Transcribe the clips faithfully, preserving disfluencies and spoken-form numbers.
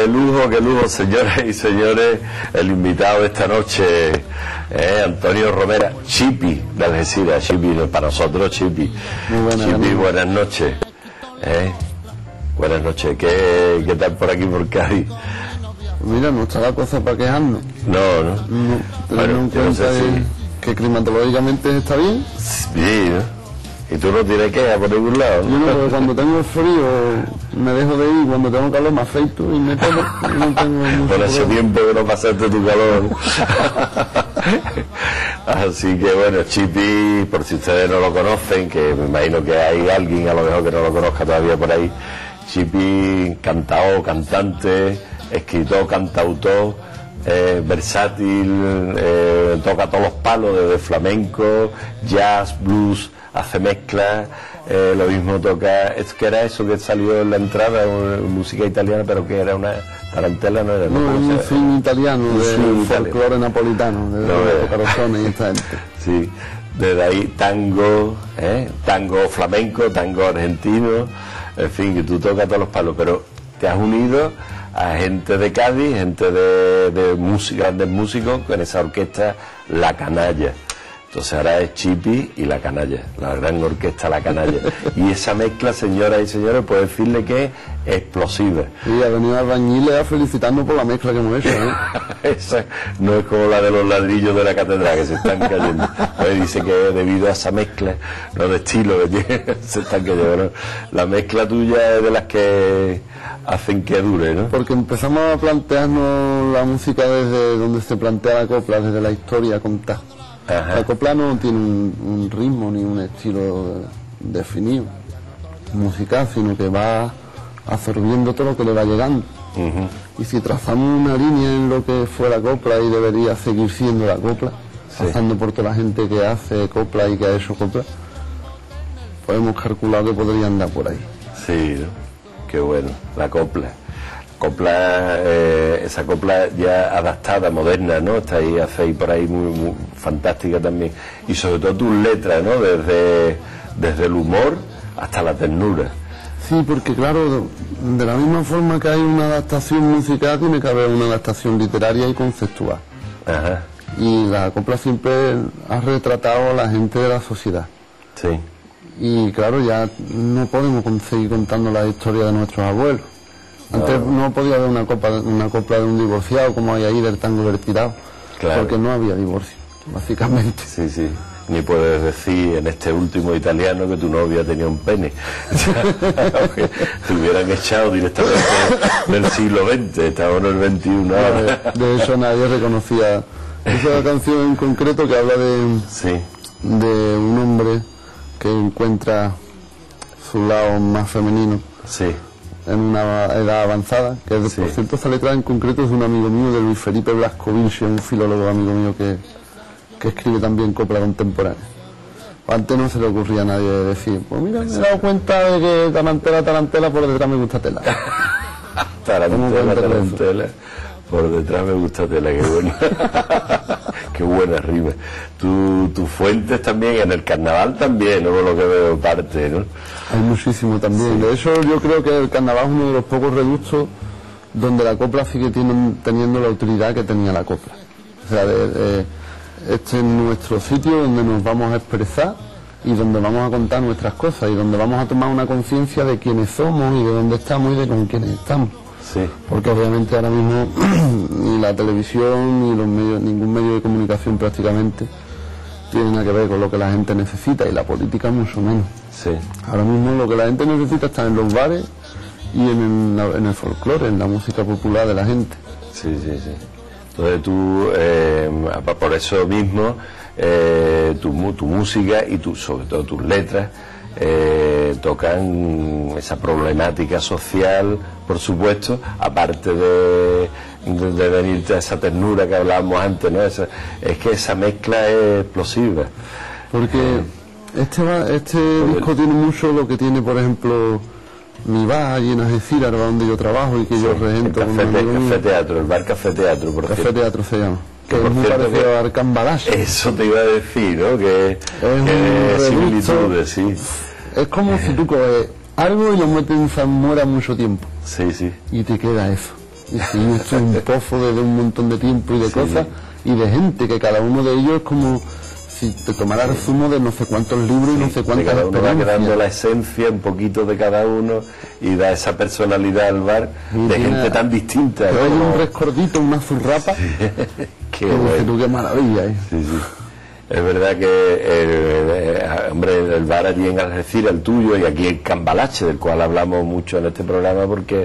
Qué lujo, qué lujo, señoras y señores, el invitado de esta noche, eh, Antonio Romera, Chipi de Algeciras. Chipi, para nosotros Chipi. Muy buenas, Chipi, amigo. buenas noches. Eh, buenas noches, ¿Qué, ¿qué tal por aquí por Cádiz? Mira, no está la cosa para quejarnos. No, no. No, teniendo Bueno, en yo no cuenta sé si- de- que climatológicamente está bien. Sí, ¿no? Y tú no tienes queja por ningún lado, Yo ¿no? no, porque cuando tengo frío me dejo de ir, cuando tengo calor me afeito y me pelo. No tengo mucho Por ese problema. tiempo que no pasaste tu calor. Así que bueno, Chipi, por si ustedes no lo conocen, que me imagino que hay alguien a lo mejor que no lo conozca todavía por ahí, Chipi, cantao, cantante, escritor, cantautor, eh, versátil, eh, toca todos los palos, desde flamenco, jazz, blues, hace mezclas, eh, lo mismo toca, es que era eso que salió en la entrada, una música italiana, pero que era una tarantela, no era, No, es ¿Cómo un se- film italiano, Un de film folclore napolitano, de No, los eh. Carozones y esta gente. Sí, desde ahí tango, ¿eh? tango flamenco, tango argentino, en fin, que tú tocas todos los palos, pero te has unido a gente de Cádiz, gente de, de música, grandes músicos, con esa orquesta La Canalla. Entonces ahora es Chipi y La Canalla, la gran orquesta La Canalla. Y esa mezcla, señoras y señores, puedo decirle que es explosiva. Y ha venido Albañiles a felicitarnos por la mezcla que hemos hecho, ¿eh? Esa no es como la de los ladrillos de la catedral que se están cayendo. Pues dice que debido a esa mezcla, no de estilo que tiene, se están cayendo. ¿No? La mezcla tuya es de las que hacen que dure, ¿no? Porque empezamos a plantearnos la música desde donde se plantea la copla, desde la historia contada. Ajá. La copla no tiene un, un ritmo ni un estilo definido musical, sino que va absorbiendo todo lo que le va llegando. Ujú. Y si trazamos una línea en lo que fue la copla y debería seguir siendo la copla, Sí. pasando por toda la gente que hace copla y que ha hecho copla, podemos calcular que podría andar por ahí. Sí, ¿no? Qué bueno, la copla. Copla, eh, esa copla ya adaptada, moderna, ¿no? Está ahí, hacéis por ahí muy, muy fantástica también. Y sobre todo tus letras, ¿no? Desde, desde el humor hasta la ternura. Sí, porque claro, de la misma forma que hay una adaptación musical, tiene que haber una adaptación literaria y conceptual. Ajá, Y la copla siempre ha retratado a la gente de la sociedad. sí, Y claro, ya no podemos con- seguir contando la historia de nuestros abuelos. Antes no, podía haber una, copa, una copla de un divorciado como hay ahí del tango del tirado, Claro. porque no había divorcio, básicamente. sí, sí. Ni puedes decir en este último italiano que tu novia tenía un pene. Aunque te hubieran echado directamente del siglo veinte, estamos en el veintiuno ahora. De, de hecho nadie reconocía esa canción en concreto que habla de, Sí, de un hombre que encuentra su lado más femenino sí, en una edad avanzada, que es, Sí. por cierto esa letra en concreto es de un amigo mío, de Luis Felipe Blasco Vinci, un filólogo amigo mío que, que escribe también copla contemporánea. Antes no se le ocurría a nadie decir, pues mira, me he dado cuenta de que tarantela, tarantela, por detrás me gusta tela. ¿Cómo tarantela, cuenta con tarantela. Por detrás me gusta tela, qué bueno. Qué buena rima. Tu, tus fuentes también, en el carnaval también, ¿no? Por lo que veo parte, ¿no? Hay muchísimo también. De hecho, yo creo que el carnaval es uno de los pocos reductos donde la copla sigue tiene- teniendo la utilidad que tenía la copla. O sea, de- de- este es nuestro sitio donde nos vamos a expresar y donde vamos a contar nuestras cosas y donde vamos a tomar una conciencia de quiénes somos y de dónde estamos y de con quiénes estamos. Sí, Porque obviamente ahora mismo ni la televisión ni los medios, ningún medio de comunicación prácticamente tiene nada que ver con lo que la gente necesita y la política mucho menos. sí, Ahora mismo lo que la gente necesita está en los bares y en el, en el folclore, en la música popular de la gente. sí, sí, sí. Entonces tú, eh, por eso mismo, eh, tu, mu- tu música y tu, sobre todo tus letras eh, tocan esa problemática social, por supuesto, aparte de, de, de venirte a esa ternura que hablábamos antes, ¿no? Esa, es que esa mezcla es explosiva. Porque este, va- este disco tiene mucho lo que tiene, por ejemplo, mi bar allí en Algeciras, donde yo trabajo y que yo El regento con un café, amigo mío. café teatro, el bar Café Teatro, por Café cierto. Teatro se llama. Que Que por es muy cierto parecido que- a Arcambalache. Eso te iba a decir, ¿no? Que, un que reducto. similitudes, sí. Es como si tú coges algo y lo metes en salmuera mucho tiempo Sí, sí. y te queda eso. Y si esto es un pozo de, de un montón de tiempo y de sí. cosas, y de gente, que cada uno de ellos es como si te tomaras el zumo de no sé cuántos libros sí, y no sé cuántas cada uno va quedando la esencia, un poquito de cada uno, y da esa personalidad al bar y de gente tan distinta. Pero hay un rescordito, una zurrapa, sí. Qué que bueno. dice tú, qué maravilla, ¿eh? Sí, sí. Es verdad que, eh, eh, hombre, el bar allí en Algeciras, el tuyo, y aquí en Cambalache, del cual hablamos mucho en este programa, porque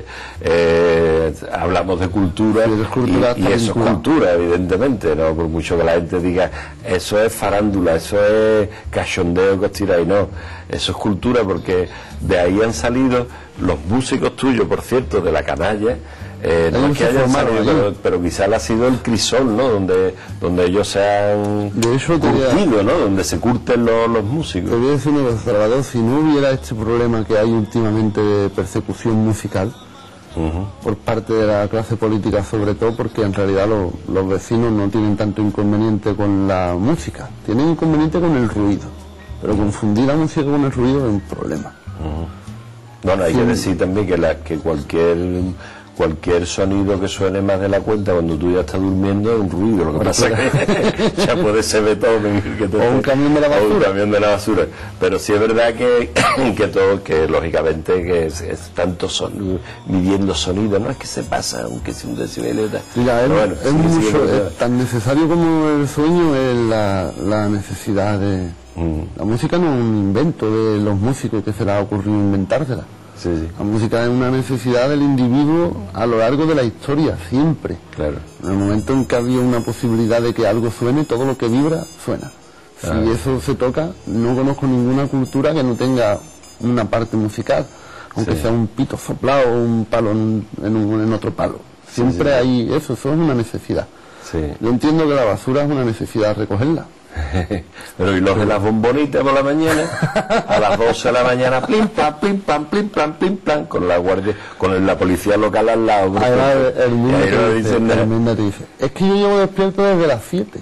eh, hablamos de cultura, sí, cultura y, y eso es cultura, evidentemente, ¿no? Por mucho que la gente diga, eso es farándula, eso es cachondeo que os tiráis, no, eso es cultura, porque de ahí han salido los músicos tuyos, por cierto, de la canalla. Eh, no es que hayan salido, pero, pero quizás ha sido el crisol, ¿no? Donde, donde ellos se han de hecho, curtido, ¿no? Donde se curten los, los músicos. Te voy a decir una cosa, Salvador, si no hubiera este problema que hay últimamente de persecución musical uh-huh. por parte de la clase política, sobre todo porque en realidad lo, los vecinos no tienen tanto inconveniente con la música, tienen inconveniente con el ruido, pero uh-huh. confundir la música con el ruido es un problema. Uh-huh. Bueno, hay sí. que decir también que, la, que cualquier cualquier sonido que suene más de la cuenta cuando tú ya estás durmiendo es un ruido. Lo que bueno, pasa es que ya puede ser Beethoven que te o un camión de la basura. O un camión de la basura. Pero sí es verdad que, que todo, que lógicamente que es, es tanto son, midiendo sonido, no es que se pasa, aunque sea un decibel y tal. Mira, es, bueno, es, sí, mucho, sí, es tan necesario como el sueño es la, la necesidad de... Mm. La música no es un invento de los músicos que se les ha ocurrido inventársela. Sí, sí. La música es una necesidad del individuo a lo largo de la historia, siempre. Claro. En el momento en que había una posibilidad de que algo suene, todo lo que vibra suena. Si ah. eso se toca, no conozco ninguna cultura que no tenga una parte musical, aunque sí. sea un pito soplado o un palo en, en, un, en otro palo. Siempre sí, sí. hay eso, eso es una necesidad. Sí. Yo entiendo que la basura es una necesidad recogerla. Pero y los de las bombonitas por la mañana, a las doce de la mañana, plim, plam, plim, plam, plim, plam, plim, plam, con la guardia, con la policía local al lado. Ahora el, el mundo te dice, el te dice, es que yo llevo despierto desde las siete.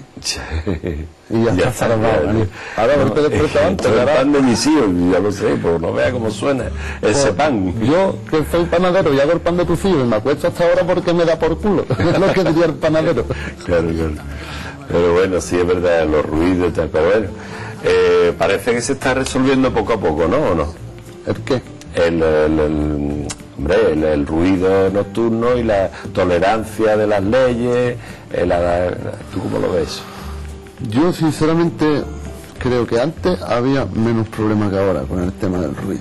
Y ya, ya está salvado. Ahora no, te despierto antes. El pan de mis hijos, ya lo sé, pues no vea cómo suena ese pues, pan. Yo, que soy panadero y hago el pan de tus hijos, me acuesto hasta ahora porque me da por culo. Es lo que diría el panadero. Claro, claro. Pero bueno, sí es verdad, los ruidos y tal, pero bueno, eh, parece que se está resolviendo poco a poco, ¿no? ¿O no? ¿El qué? El, el, el, hombre, el, el ruido nocturno y la tolerancia de las leyes, el, la, ¿tú cómo lo ves? Yo sinceramente creo que antes había menos problemas que ahora con el tema del ruido.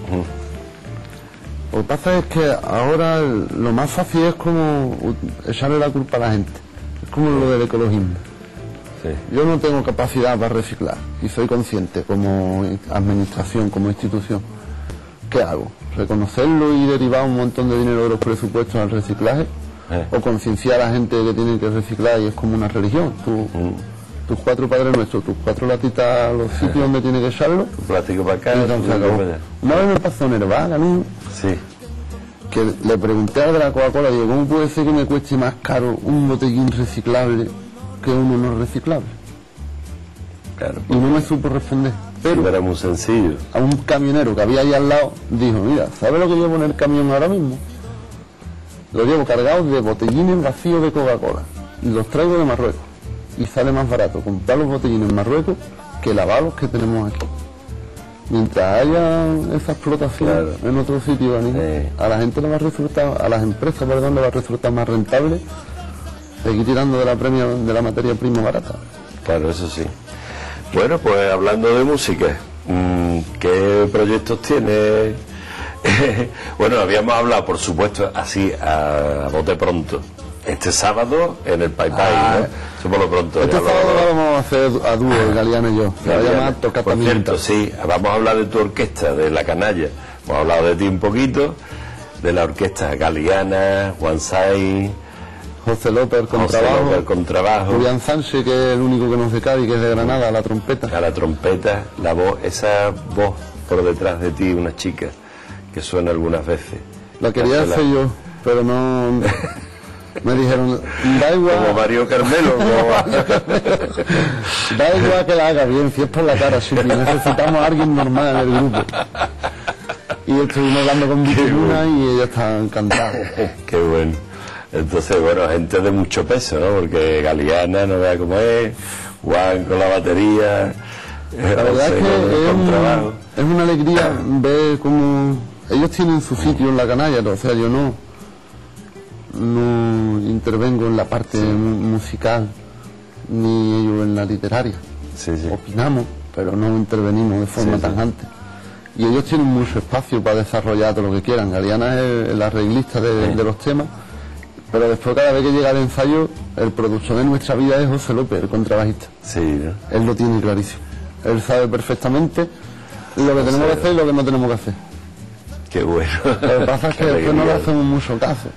Uh-huh. Lo que pasa es que ahora el, lo más fácil es como echarle la culpa a la gente. Es como lo del ecologismo. Sí. Yo no tengo capacidad para reciclar y soy consciente como administración, como institución. ¿Qué hago? ¿Reconocerlo y derivar un montón de dinero de los presupuestos al reciclaje? Eh. ¿O concienciar a la gente que tiene que reciclar y es como una religión? Tú, mm. Tus cuatro padres nuestros, tus cuatro latitas a los sitios eh. donde tiene que echarlo. Tu plástico para acá. Una vez me pasó en Herván, ¿no? Sí. Que le pregunté al de la Coca-Cola, digo, ¿cómo puede ser que me cueste más caro un botellín reciclable que uno no reciclable? Claro. Y no me supo responder. Pero sí, era muy sencillo. A un camionero que había ahí al lado, dijo, mira, ¿sabes lo que llevo en el camión ahora mismo? Lo llevo cargado de botellines vacíos de Coca-Cola. Y los traigo de Marruecos. Y sale más barato comprar los botellines en Marruecos que lavar los que tenemos aquí. Mientras haya esa explotación claro. en otro sitio, ¿no? Sí. A la gente le va a resultar, a las empresas, perdón, le va a resultar más rentable seguir tirando de la premia, de la materia prima barata. Claro, eso sí. Bueno, pues hablando de música, ¿qué proyectos tienes? Bueno, habíamos hablado, por supuesto, así a, a bote pronto. Este sábado en el Pai Pai, ah, ¿no? Eso por lo pronto. Este sábado lo... lo vamos a hacer a dúo, Galeana y yo. Se va a llamar Por cierto, sí, vamos a hablar de tu orquesta, de La Canalla. Hemos hablado de ti un poquito, de la orquesta Galeana, Juansay, José López con José trabajo, López con trabajo, Julián Sánchez, que es el único que no es de Cádiz, que es de Granada, a la trompeta. A la trompeta, la voz, esa voz por detrás de ti, una chica, que suena algunas veces. La quería hacer la... yo, pero no... Me dijeron, da igual... Como Mario Carmelo. Da igual que la haga bien, si es por la cara, sí, necesitamos a alguien normal en el grupo. Y estuvimos hablando con Vicky Luna y ella está encantada. Qué bueno. Entonces, bueno, gente de mucho peso, ¿no? Porque Galeana, no vea cómo es, Juan con la batería, la verdad es que es, un, es una alegría ver cómo ellos tienen su sitio en la canalla, ¿no? O sea, yo no no intervengo en la parte sí. musical ni ellos en la literaria. Sí, sí. Opinamos, pero no intervenimos de forma sí, tajante. Sí. Y ellos tienen mucho espacio para desarrollar todo lo que quieran. Galeana es el arreglista de, sí. de los temas, pero después cada vez que llega el ensayo, el productor de nuestra vida es José López, el contrabajista. Sí, ¿no? Él lo tiene clarísimo. Él sabe perfectamente lo que tenemos que hacer y lo que no tenemos que hacer. Qué bueno. Lo que pasa es que después no le hacemos mucho caso.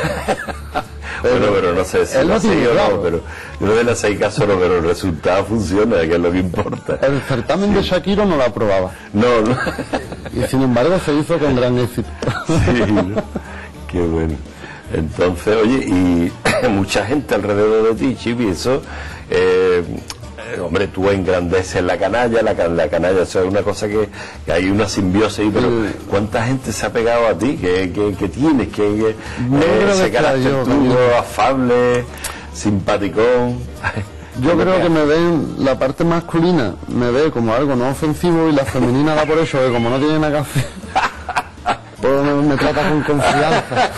Pero, bueno, pero no sé si él lo no tiene o claro. no, pero no le hacéis caso, no, pero el resultado funciona, que es lo que importa. El certamen sí. de Shakiro no lo aprobaba. No, no. Y sin embargo se hizo con gran éxito. Sí, ¿no? Qué bueno. Entonces, oye, y mucha gente alrededor de ti, Chipi, eso... Eh, hombre, tú engrandeces la canalla, la, la canalla, eso es una cosa que, que hay una simbiosis, pero ¿cuánta gente se ha pegado a ti? ¿Qué, qué, qué tienes? ¿Qué, qué, no eh, ese carácter yo, tuyo, afable, simpaticón? Yo creo que me ven, la parte masculina me ve como algo no ofensivo y la femenina da por eso, que como no tiene nada que hacer, pues me, me trata con confianza.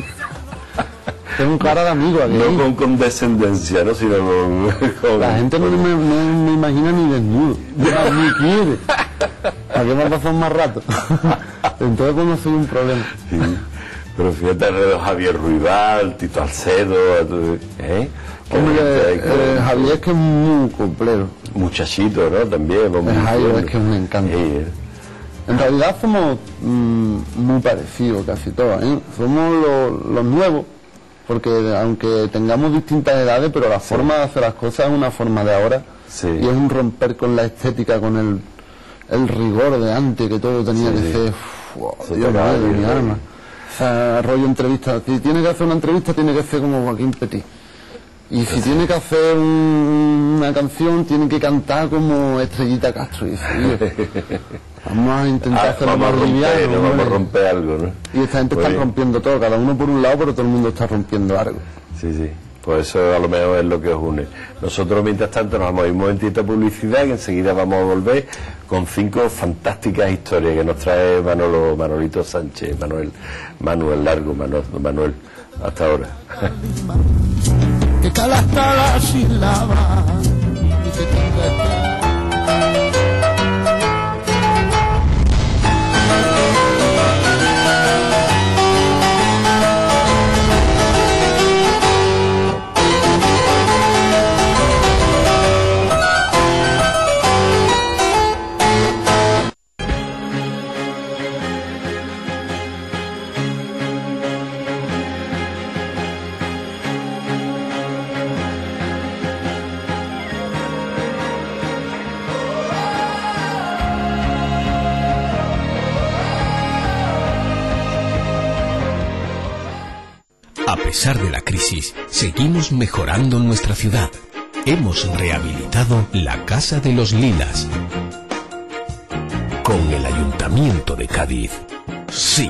Tengo un cara de amigo aquí. No con condescendencia, ¿no? Sino con... con la gente no, con... Me, no me imagina ni desnudo, ni quiere. ¿A qué me ha pasado más rato? Entonces pues no soy un problema. Sí. Pero fíjate alrededor Javier Ruibal, Tito Alcedo, ¿eh? Hombre, eh, Javier es que es muy completo. Muchachito, ¿no? También. El Javier es que es un encanto. Sí, ¿eh? En realidad somos mmm, muy parecidos casi todos, ¿eh? Somos los, los nuevos. Porque aunque tengamos distintas edades, pero la sí. forma de hacer las cosas es una forma de ahora sí. y es un romper con la estética, con el, el rigor de antes, que todo tenía sí, que sí. ser wow, Dios mío, de mi alma. O sea, rollo entrevista, si tiene que hacer una entrevista tiene que ser como Joaquín Petit, y si sí. tiene que hacer un, una canción tiene que cantar como Estrellita Castro, y dice, vamos a intentar ah, hacerlo más liviano, no, vamos a romper algo, ¿no? Y esta gente Muy está bien. rompiendo todo, cada uno por un lado, pero todo el mundo está rompiendo algo. Sí, sí, pues eso a lo mejor es lo que os une. Nosotros mientras tanto nos vamos a ir un momentito de publicidad y enseguida vamos a volver con cinco fantásticas historias que nos trae Manolo, Manolito Sánchez, Manuel, Manuel Largo, Manuel, Manuel hasta ahora. Que cala hasta la sílaba y que tenga A pesar de la crisis, seguimos mejorando nuestra ciudad. Hemos rehabilitado la Casa de los Lilas. Con el Ayuntamiento de Cádiz. Sí.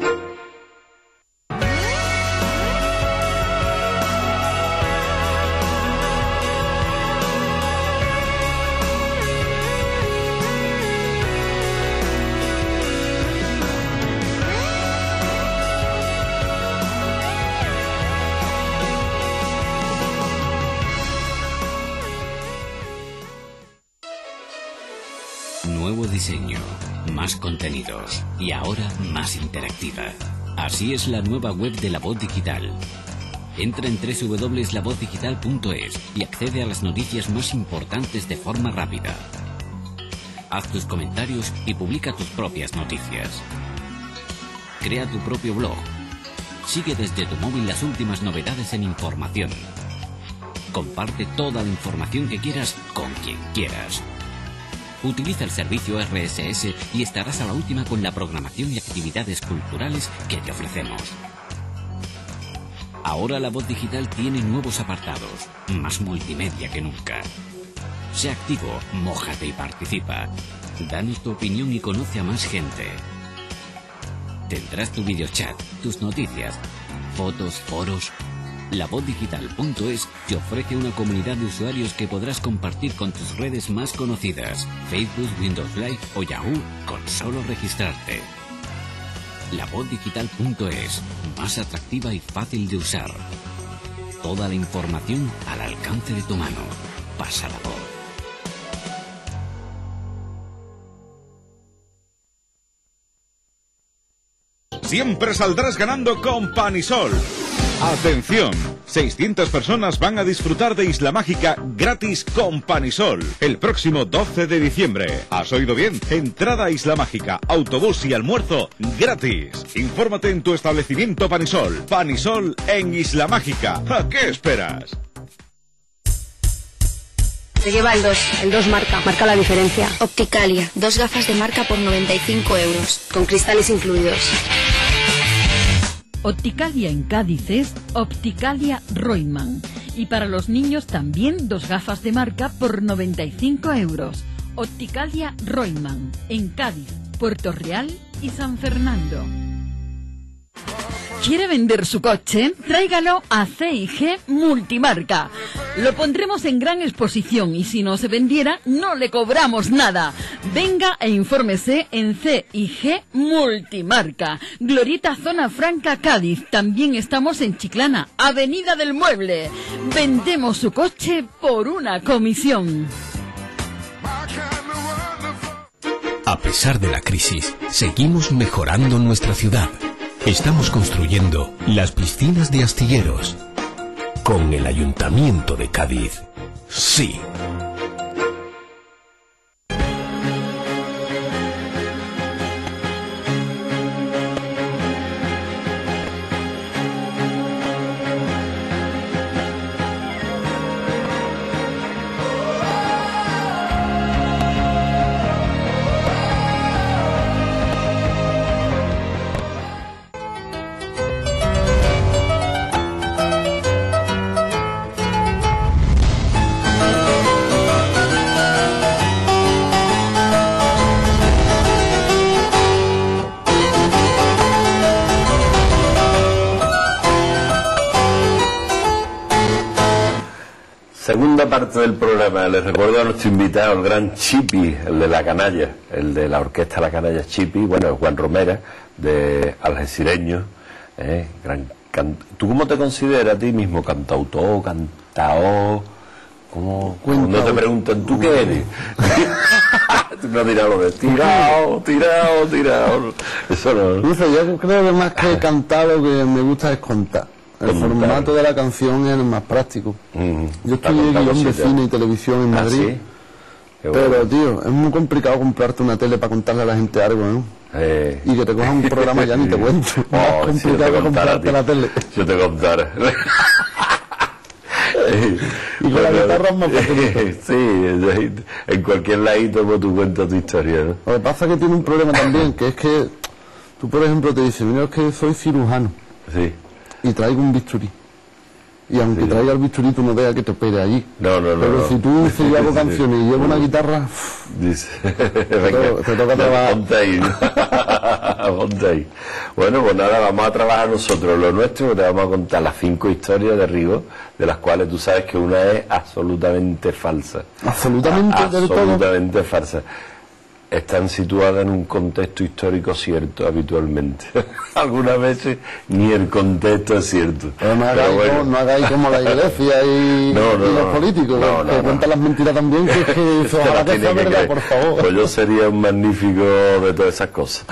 Nuevo diseño, más contenidos y ahora más interactiva. Así es la nueva web de La Voz Digital. Entra en doble u doble u doble u punto la voz digital punto es y accede a las noticias más importantes de forma rápida. Haz tus comentarios y publica tus propias noticias. Crea tu propio blog. Sigue desde tu móvil las últimas novedades en información. Comparte toda la información que quieras con quien quieras. Utiliza el servicio R S S y estarás a la última con la programación y actividades culturales que te ofrecemos. Ahora La Voz Digital tiene nuevos apartados, más multimedia que nunca. Sé activo, mójate y participa. Danos tu opinión y conoce a más gente. Tendrás tu videochat, tus noticias, fotos, foros La Voz Digital punto es te ofrece una comunidad de usuarios que podrás compartir con tus redes más conocidas, Facebook, Windows Live o Yahoo, con solo registrarte. La Voz Digital punto es, más atractiva y fácil de usar. Toda la información al alcance de tu mano. Pasa la voz. Siempre saldrás ganando con Panisol. ¡Atención! seiscientas personas van a disfrutar de Isla Mágica gratis con Panisol el próximo doce de diciembre. ¿Has oído bien? Entrada a Isla Mágica, autobús y almuerzo gratis. Infórmate en tu establecimiento Panisol. Panisol en Isla Mágica. ¿A qué esperas? Se lleva el dos, el dos marca, marca la diferencia. Opticalia, dos gafas de marca por noventa y cinco euros. Con cristales incluidos. Opticalia en Cádiz es Opticalia Royman. Y para los niños también dos gafas de marca por noventa y cinco euros. Opticalia Royman en Cádiz, Puerto Real y San Fernando. ¿Quiere vender su coche? Tráigalo a C y G Multimarca. Lo pondremos en gran exposición y si no se vendiera, no le cobramos nada. Venga e infórmese en C y G Multimarca. Glorieta Zona Franca, Cádiz. También estamos en Chiclana, Avenida del Mueble. Vendemos su coche por una comisión. A pesar de la crisis, seguimos mejorando nuestra ciudad. Estamos construyendo las piscinas de Astilleros. Con el Ayuntamiento de Cádiz. Sí. Segunda parte del programa. Les recuerdo a nuestro invitado, el gran Chipi, el de La Canalla, el de la orquesta La Canalla Chipi, bueno, Juan Romera, de algecireño, ¿eh? Gran can... ¿Tú cómo te consideras a ti mismo? ¿Cantautor, cantaor? ¿Cómo? No te preguntan, ¿tú qué eres? Tú no dirás lo de tirado, tirado, tirado. Eso no. No sé, yo creo que más que cantar lo que me gusta es contar. El Contar. formato de la canción es el más práctico. Mm, yo estudié guión de cine y televisión en Madrid. ¿Ah, sí? Bueno. Pero, tío, es muy complicado comprarte una tele para contarle a la gente algo, ¿no? Eh. Y que te cojan un programa ya ni te cuento. Oh, es complicado si comprarte la tele. Yo te contara. Y con la guitarra es más fácil. Sí, en cualquier ladito como tú cuentas tu historia, ¿no? Lo que pasa es que tiene un problema también, que es que tú, por ejemplo, te dices, mira, es que soy cirujano. Sí. Y traigo un bisturí. Y aunque sí. traiga el bisturí, tú no veas que te opere allí. No, no, no. Pero no. si tú dices, yo hago canciones y llevo una guitarra, dice, te, venga, to te toca trabajar. Ponte ahí, ponte ahí. Bueno, pues nada, vamos a trabajar nosotros lo nuestro, te vamos a contar las cinco historias de Rigo, de las cuales tú sabes que una es absolutamente falsa. ¿Absolutamente? A absolutamente falsa. Están situadas en un contexto histórico cierto habitualmente. Algunas veces ni el contexto es cierto. Pero no hagáis, bueno. como, no hagáis como la iglesia y, no, no, y los no, políticos, no, que no, cuentan no. las mentiras también, que, que se ojalá que sea verdad, por favor. Pues yo sería un magnífico de todas esas cosas.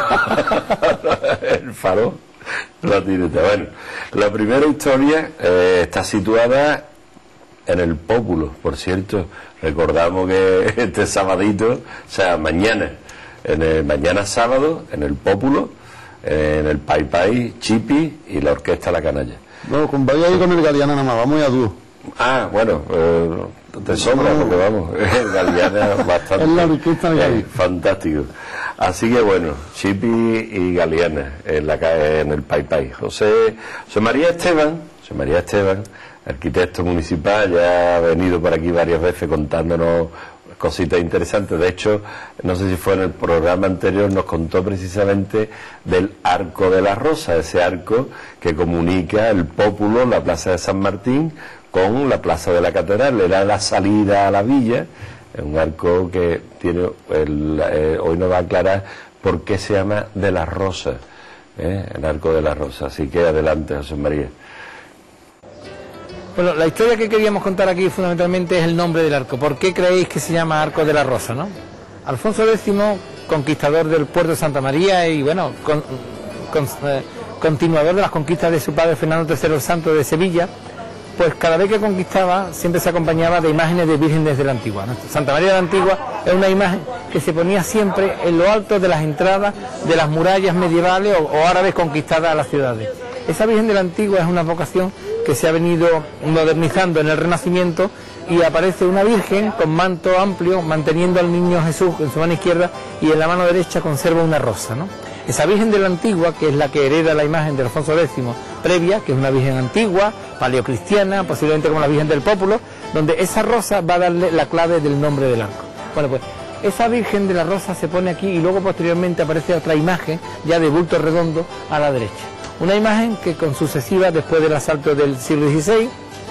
El faro, la tireta. Bueno, la primera historia eh, está situada en el Pópulo, por cierto. Recordamos que este sabadito, o sea, mañana, en el, mañana sábado, en el Pópulo, en el Pai Pai, Chipi y la Orquesta La Canalla. No, con vaya ahí con el Galeana nada más, vamos a dúo. Ah, bueno, eh, te sobra, no, porque vamos, el Galeana bastante. Es la orquesta eh, fantástico. Así que bueno, Chipi y Galeana en, la, en el Pai Pai. José, José María Esteban, José María Esteban, arquitecto municipal, ya ha venido por aquí varias veces contándonos cositas interesantes. De hecho, no sé si fue en el programa anterior, nos contó precisamente del Arco de la Rosa, ese arco que comunica el Pópulo, la Plaza de San Martín, con la Plaza de la Catedral. Era la salida a la villa, un arco que tiene, el, eh, hoy nos va a aclarar por qué se llama de la Rosa, ¿eh? El Arco de la Rosa. Así que adelante, José María. Bueno, la historia que queríamos contar aquí fundamentalmente es el nombre del arco. ¿Por qué creéis que se llama Arco de la Rosa, no? Alfonso décimo, conquistador del puerto de Santa María y, bueno, con, con, eh, continuador de las conquistas de su padre Fernando tercero el Santo de Sevilla, pues cada vez que conquistaba siempre se acompañaba de imágenes de vírgenes de la Antigua, ¿no? Santa María de la Antigua es una imagen que se ponía siempre en lo alto de las entradas de las murallas medievales o, o árabes conquistadas a las ciudades. Esa Virgen de la Antigua es una vocación que se ha venido modernizando en el Renacimiento y aparece una Virgen con manto amplio manteniendo al niño Jesús en su mano izquierda y en la mano derecha conserva una rosa, ¿no? Esa Virgen de la Antigua, que es la que hereda la imagen de Alfonso décimo previa, que es una Virgen antigua, paleocristiana, posiblemente como la Virgen del Pópulo, donde esa rosa va a darle la clave del nombre del arco. Bueno, pues esa Virgen de la Rosa se pone aquí y luego posteriormente aparece otra imagen ya de bulto redondo a la derecha. Una imagen que con sucesivas, después del asalto del siglo dieciséis,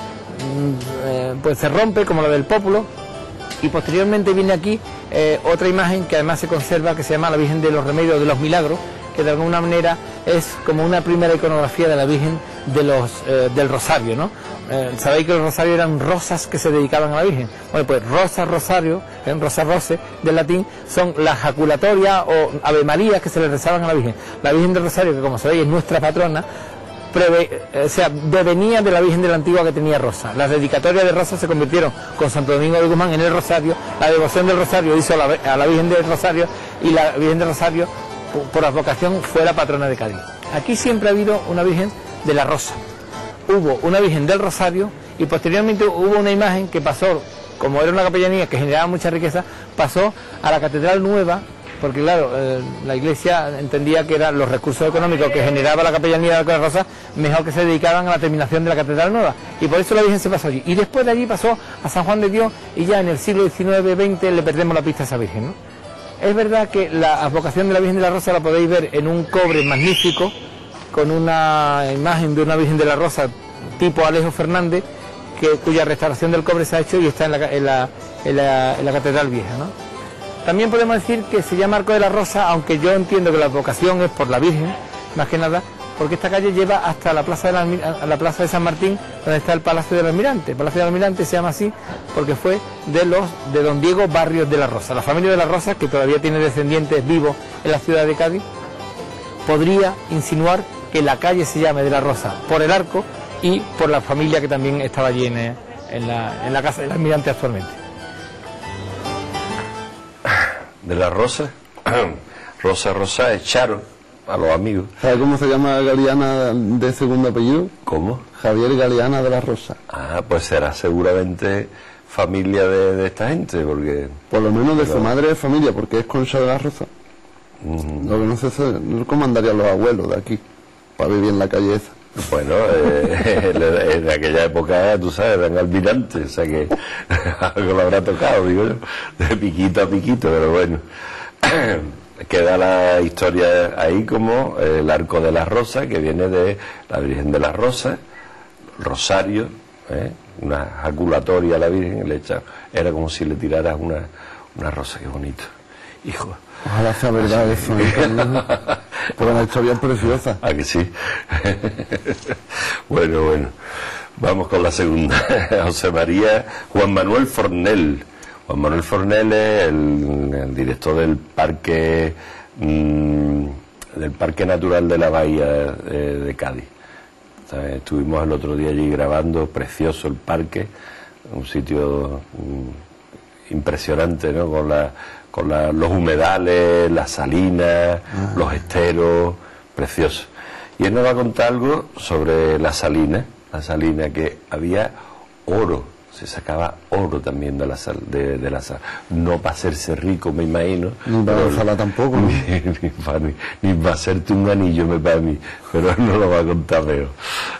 eh, pues se rompe como la del Pópulo, y posteriormente viene aquí eh, otra imagen que además se conserva, que se llama la Virgen de los Remedios de los Milagros, que de alguna manera es como una primera iconografía de la Virgen de los, eh, del Rosario, ¿no? Eh, Sabéis que los rosarios eran rosas que se dedicaban a la Virgen. Bueno, pues rosa, rosario, en rosa rose del latín, son las jaculatorias o Ave María que se le rezaban a la Virgen. La Virgen del Rosario, que como sabéis es nuestra patrona, preve, o sea, devenía de la Virgen de la Antigua que tenía rosa. Las dedicatorias de rosas se convirtieron con Santo Domingo de Guzmán en el Rosario. La devoción del Rosario hizo a la, a la Virgen del Rosario y la Virgen del Rosario, por, por advocación, fue la patrona de Cádiz. Aquí siempre ha habido una Virgen de la Rosa. Hubo una Virgen del Rosario y posteriormente hubo una imagen que pasó, como era una capellanía que generaba mucha riqueza, pasó a la Catedral Nueva, porque claro, eh, la Iglesia entendía que eran los recursos económicos que generaba la capellanía de la Rosa, mejor que se dedicaban a la terminación de la Catedral Nueva, y por eso la Virgen se pasó allí. Y después de allí pasó a San Juan de Dios y ya en el siglo diecinueve veinte le perdemos la pista a esa Virgen, ¿no? Es verdad que la advocación de la Virgen de la Rosa la podéis ver en un cobre magnífico, con una imagen de una Virgen de la Rosa tipo Alejo Fernández, que, cuya restauración del cobre se ha hecho y está en la, en la, en la, en la Catedral Vieja, ¿no? También podemos decir que se llama Arco de la Rosa, aunque yo entiendo que la vocación es por la Virgen, más que nada, porque esta calle lleva hasta la plaza de, la, la plaza de San Martín, donde está el Palacio del Almirante. El Palacio del Almirante se llama así porque fue de los de don Diego Barrios de la Rosa. La familia de la Rosa, que todavía tiene descendientes vivos en la ciudad de Cádiz, podría insinuar que la calle se llame de la Rosa por el arco y por la familia que también estaba allí en, en, la, en la casa del Almirante actualmente. De la Rosa, Rosa Rosa es Charo, a los amigos. ¿Sabes cómo se llama Galeana de segundo apellido? ¿Cómo? Javier Galeana de la Rosa. Ah, pues será seguramente familia de, de esta gente, porque... Por lo menos de pero... su madre es familia, porque es Concha de la Rosa. Mm. Lo que no sé es cómo andarían los abuelos de aquí, para vivir en la calle esa. Bueno, eh, en aquella época, tú sabes, eran almirantes, o sea que algo lo habrá tocado, digo yo, de piquito a piquito, pero bueno. Queda la historia ahí como el Arco de la Rosa, que viene de la Virgen de la Rosa, Rosario, ¿eh? Una jaculatoria a la Virgen, le echa, era como si le tiraras una, una rosa, qué bonito, hijo. Ojalá sea verdad eso, porque la historia es preciosa. ¿A que sí? Bueno, bueno, vamos con la segunda. José María Juan Manuel Fornel. Juan Manuel Fornel es el, el director del parque mmm, del Parque Natural de la Bahía de, de Cádiz. ¿Sabes? Estuvimos el otro día allí grabando, precioso el parque, un sitio mmm, impresionante, ¿no? Con la con la, los humedales, las salinas, ah. los esteros, precioso. Y él nos va a contar algo sobre la salina, la salina que había oro, se sacaba oro también de la sal, de, de la sal. No para hacerse rico, me imagino. Ni para usarla tampoco, ¿no? Ni, ni, para, ni, ni para hacerte un anillo, me para mí, pero él no lo va a contar feo.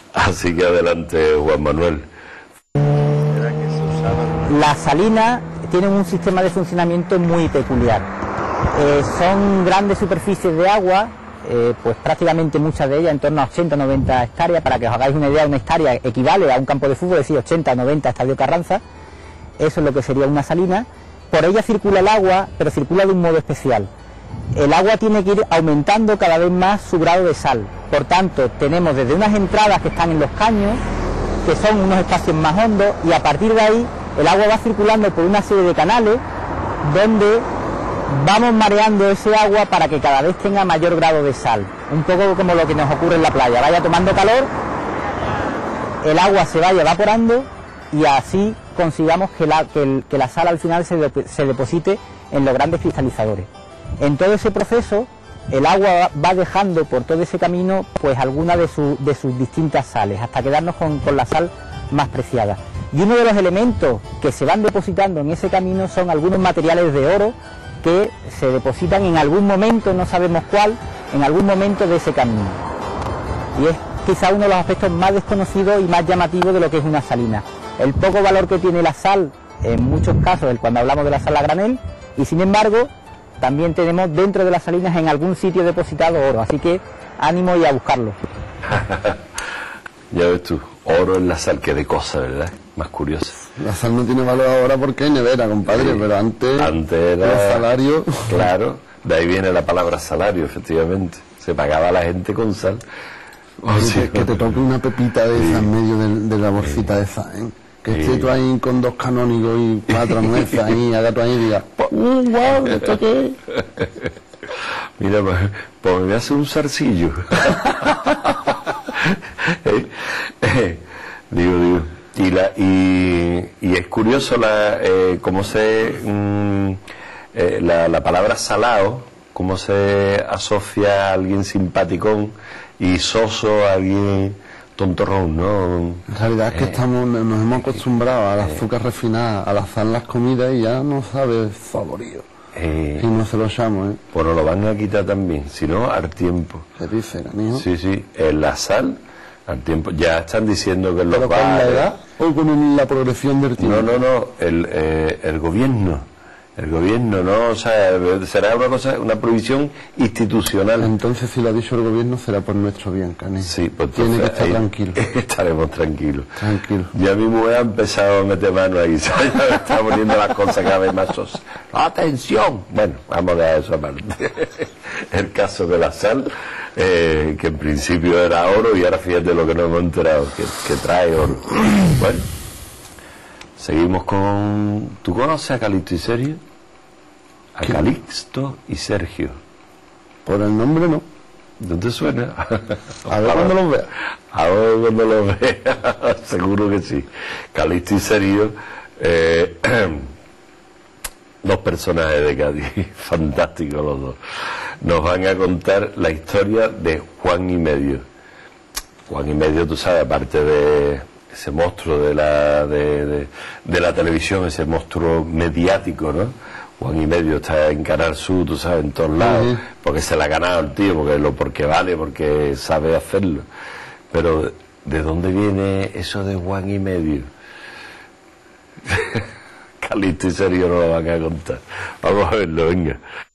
Así que adelante, Juan Manuel. La salina tienen un sistema de funcionamiento muy peculiar. Eh, son grandes superficies de agua, eh, pues prácticamente muchas de ellas, en torno a ochenta o noventa hectáreas. Para que os hagáis una idea, una hectárea equivale a un campo de fútbol, es decir, ochenta o noventa Estadio Carranza. Eso es lo que sería una salina. Por ella circula el agua, pero circula de un modo especial. El agua tiene que ir aumentando cada vez más su grado de sal. Por tanto, tenemos desde unas entradas que están en los caños, que son unos espacios más hondos, y a partir de ahí el agua va circulando por una serie de canales donde vamos mareando ese agua para que cada vez tenga mayor grado de sal. Un poco como lo que nos ocurre en la playa, vaya tomando calor, el agua se vaya evaporando y así consigamos que la, que el, que la sal al final se, de, se deposite en los grandes cristalizadores. En todo ese proceso el agua va dejando por todo ese camino pues alguna de, su, de sus distintas sales, hasta quedarnos con, con la sal más preciada. Y uno de los elementos que se van depositando en ese camino son algunos materiales de oro que se depositan en algún momento, no sabemos cuál, en algún momento de ese camino. Y es quizá uno de los aspectos más desconocidos y más llamativos de lo que es una salina. El poco valor que tiene la sal, en muchos casos, cuando hablamos de la sal a granel, y sin embargo, también tenemos dentro de las salinas en algún sitio depositado oro, así que ánimo y a buscarlo. Ya ves tú, oro en la sal, que de cosa, ¿verdad? Más curiosa. La sal no tiene valor ahora porque hay nevera, compadre, sí, pero antes, antes era el salario... Claro, de ahí viene la palabra salario, efectivamente. Se pagaba a la gente con sal. O sea, que, que te toque una pepita de sí. esa en medio de, de la bolsita sí. esa, ¿eh? Que sí. esté tú ahí con dos canónigos y cuatro nueces ahí, haga tú ahí y diga, ¡uh, guau! ¿Esto qué es? Mira, pues, pues me hace un zarcillo. eh, eh, digo, digo. Y, la, y, y es curioso la, eh, cómo se mm, eh, la, la palabra salao, cómo se asocia a alguien simpaticón y soso a alguien tontorrón, ¿no? En realidad es que eh, estamos, nos hemos acostumbrado al azúcar eh, refinada, al azar en las comidas y ya no sabe saborío. Eh, y no se lo llamo, ¿eh? Pues no lo van a quitar también, sino al tiempo. Se dice, canijo. Sí, sí, en la sal, al tiempo. Ya están diciendo que los ¿Pero bares... con la edad o con la progresión del tiempo? No, no, no, el, eh, el gobierno. El gobierno, ¿no? O sea, será una cosa, una prohibición institucional. Entonces, si lo ha dicho el gobierno, será por nuestro bien, Cané. Sí, pues tiene que estar tranquilo. Estaremos tranquilos. Tranquilo. Ya mi mujer ha empezado a meter mano ahí, ¿sabes? Ya me está poniendo las cosas cada vez más sosas. ¡Atención! Bueno, vamos a dejar eso aparte. El caso de la sal, eh, que en principio era oro y ahora fíjate lo que nos hemos enterado, que, que trae oro. Bueno. Seguimos con... ¿Tú conoces a Calixto y Sergio? A ¿Qué? Calixto y Sergio. Por el nombre no. ¿No te suena? A ver cuando los vea. A ver cuando los vea. Seguro que sí. Calixto y Sergio, eh, dos personajes de Cádiz, fantásticos los dos. Nos van a contar la historia de Juan y Medio. Juan y Medio, tú sabes, aparte de... ese monstruo de la de, de, de la televisión, ese monstruo mediático, ¿no? Juan y Medio está en Canal Sur, tú sabes, en todos lados, uh-huh. porque se la ha ganado el tío, porque lo porque vale, porque sabe hacerlo. Pero ¿de dónde viene eso de Juan y Medio? Calixto y Sergio no lo van a contar. Vamos a verlo, venga.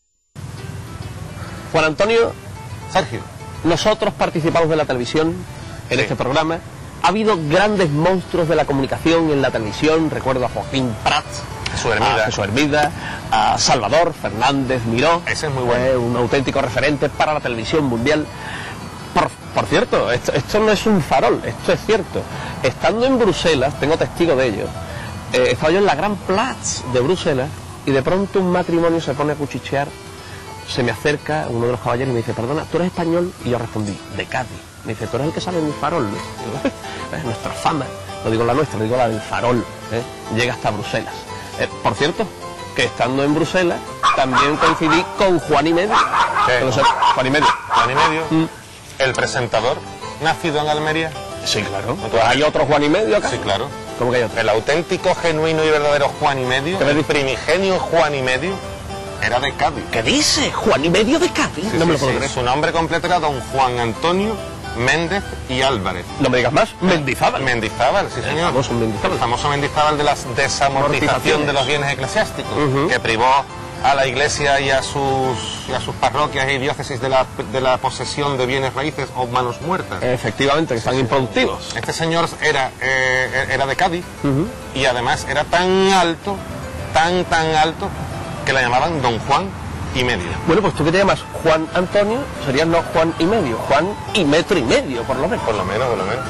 Juan Antonio, Sergio, nosotros participamos de la televisión en sí. este programa. Ha habido grandes monstruos de la comunicación en la televisión, recuerdo a Joaquín Prats, Jesús Hermida, a, Jesús Hermida, a Salvador Fernández Miró. Ese es muy bueno. Eh, un auténtico referente para la televisión mundial. Por, por cierto, esto, esto no es un farol, esto es cierto. Estando en Bruselas, tengo testigo de ello, eh, estaba yo en la Gran Platz de Bruselas y de pronto un matrimonio se pone a cuchichear, se me acerca uno de los caballeros y me dice, perdona, ¿tú eres español? Y yo respondí, de Cádiz. Me dice, tú eres el que sale en el farol, ¿no? Digo, es nuestra fama, no digo la nuestra, digo la del farol, ¿eh? Llega hasta Bruselas. Eh, por cierto, que estando en Bruselas, también coincidí con Juan y Medio. ¿Qué? Sé, Juan y Medio. Juan y Medio, mm. el presentador, nacido en Almería. Sí, claro. Pues ¿hay otro Juan y Medio acá? Sí, claro. ¿Cómo que hay otro? El auténtico, genuino y verdadero Juan y Medio, el primigenio Juan y Medio, era de Cádiz. ¿Qué dice? ¿Juan y Medio de Cádiz? Sí, no sí, me lo puedo sí. creer. Su nombre completo era don Juan Antonio Méndez y Álvarez. No me digas más, Mendizábal. Mendizábal, sí señor. El famoso Mendizábal. El famoso Mendizábal de la desamortización de los bienes eclesiásticos, uh-huh. que privó a la Iglesia y a sus, y a sus parroquias y diócesis de la, de la posesión de bienes raíces o manos muertas. Efectivamente, que están improductivos. Este señor era, eh, era de Cádiz, uh-huh. y además era tan alto, tan, tan alto, que la llamaban Don Juan y medio. Bueno, pues tú que te llamas Juan Antonio, serías no Juan y medio, Juan y metro y medio, por lo menos. Por lo menos, por lo menos.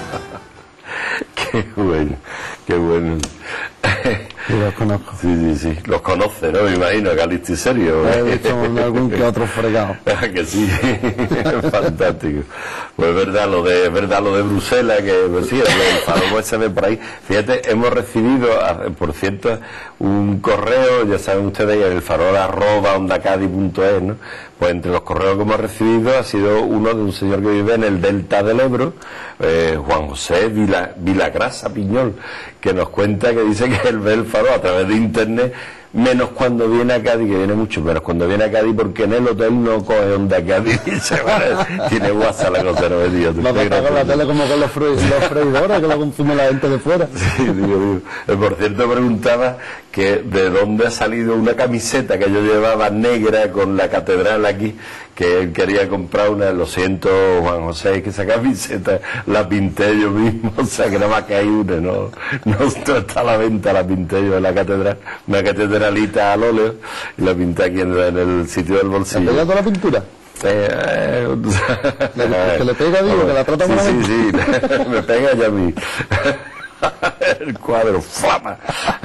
Qué bueno, qué bueno. Sí, los conozco. Sí, sí, sí. Los conoce, ¿no? Me imagino, Calixto y Serio. He visto algún que otro fregado. Que sí, fantástico. Pues es verdad lo de, es verdad lo de Bruselas, que pues, sí, el faro se ve por ahí. Fíjate, hemos recibido, por cierto, un correo, ya saben ustedes, el farol arroba ondacadi punto es, ¿no? Pues entre los correos que hemos recibido ha sido uno de un señor que vive en el delta del Ebro, eh, Juan José Vila, Vilagrasa Piñol, que nos cuenta que dice que él ve el faro a través de internet, menos cuando viene a Cádiz, que viene mucho menos cuando viene a Cádiz, porque en el hotel no coge onda Cádiz y se va, tiene WhatsApp la cosa, no me digas. No pasa con la tele como con los, fre los freidores que lo consume la gente de fuera. Sí, digo, digo. Por cierto, preguntaba que de dónde ha salido una camiseta que yo llevaba negra con la catedral aquí, que él quería comprar una. Lo siento, Juan José, que esa camiseta la pinté yo mismo, o sea que nada más que hay una, no, no está a la venta, la pinté yo en la catedral, una catedralita al óleo, y la pinté aquí en, en el sitio del bolsillo. ¿Te pega toda la pintura? Eh, eh, ¿Que le pega, digo, que la trata sí, malamente? sí, sí, me pega ya a mí. El cuadro, flama.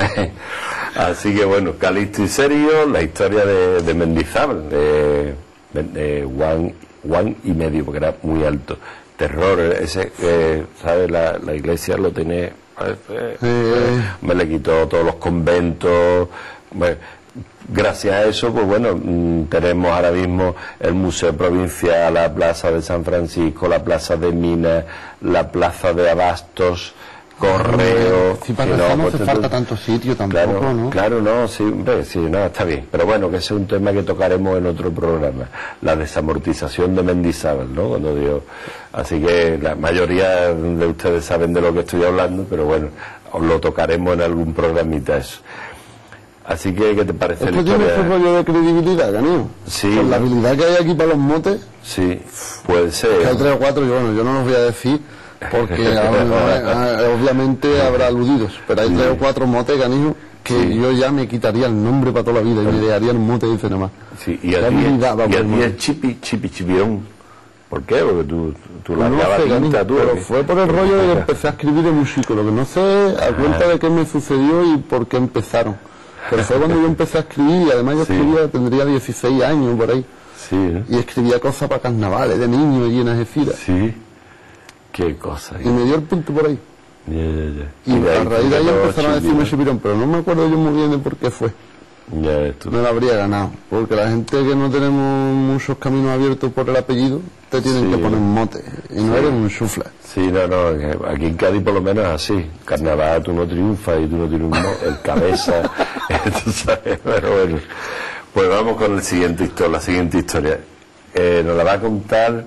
Así que bueno, Calixto y Serio, la historia de, de Mendizábal, de, de Juan, Juan y medio, porque era muy alto. Terror, ese, eh, ¿sabes? La, la iglesia lo tiene, eh, eh, me le quitó todos los conventos. Bueno, gracias a eso, pues bueno, mmm, tenemos ahora mismo el Museo Provincial, la Plaza de San Francisco, la Plaza de Minas, la Plaza de Abastos, Correo. Si para eso no hace falta tanto sitio tampoco, claro, ¿no? Claro, no, sí, hombre, sí, no, está bien. Pero bueno, que ese es un tema que tocaremos en otro programa. La desamortización de Mendizábal, ¿no? Cuando digo, así que la mayoría de ustedes saben de lo que estoy hablando, pero bueno, os lo tocaremos en algún programita eso. Así que, ¿qué te parece Esto la historia? tiene su rollo de credibilidad, Canillo. Sí. Con la habilidad que hay aquí para los motes. Sí, puede ser. Hay tres o cuatro, yo, bueno, yo no los voy a decir, porque ahora, obviamente habrá aludidos, pero hay sí. tres o cuatro motes, Canillo, que sí. yo ya me quitaría el nombre para toda la vida y me dejaría el mote y dice nada más. Sí, y a ti el chipi, chipi, chipirón. ¿Por qué? Porque tú, tú la no sé, tinta, tú, pero fue por el rollo de que empecé a escribir de músico, lo que no sé a cuenta de qué me sucedió y por qué empezaron. Pero fue cuando yo empecé a escribir, y además yo sí. escribía, tendría dieciséis años por ahí. Sí, ¿eh? Y escribía cosas para carnavales de niños llenas de filas. Sí. Qué cosa. Y me dio el punto por ahí. Ya, ya, ya. Y, y a raíz de ahí empezaron a decirme chipirón, pero no me acuerdo yo muy bien de por qué fue. Ya, esto. Me lo habría ganado. Porque la gente que no tenemos muchos caminos abiertos por el apellido, te tienen sí. que poner un mote. Y no sí. eres un chufla. Sí, no, no. Aquí en Cádiz por lo menos es así. Carnaval tú no triunfas y tú no tienes un mo el cabeza. Tú sabes, pero bueno. Pues vamos con el siguiente historia, la siguiente historia. Eh, nos la va a contar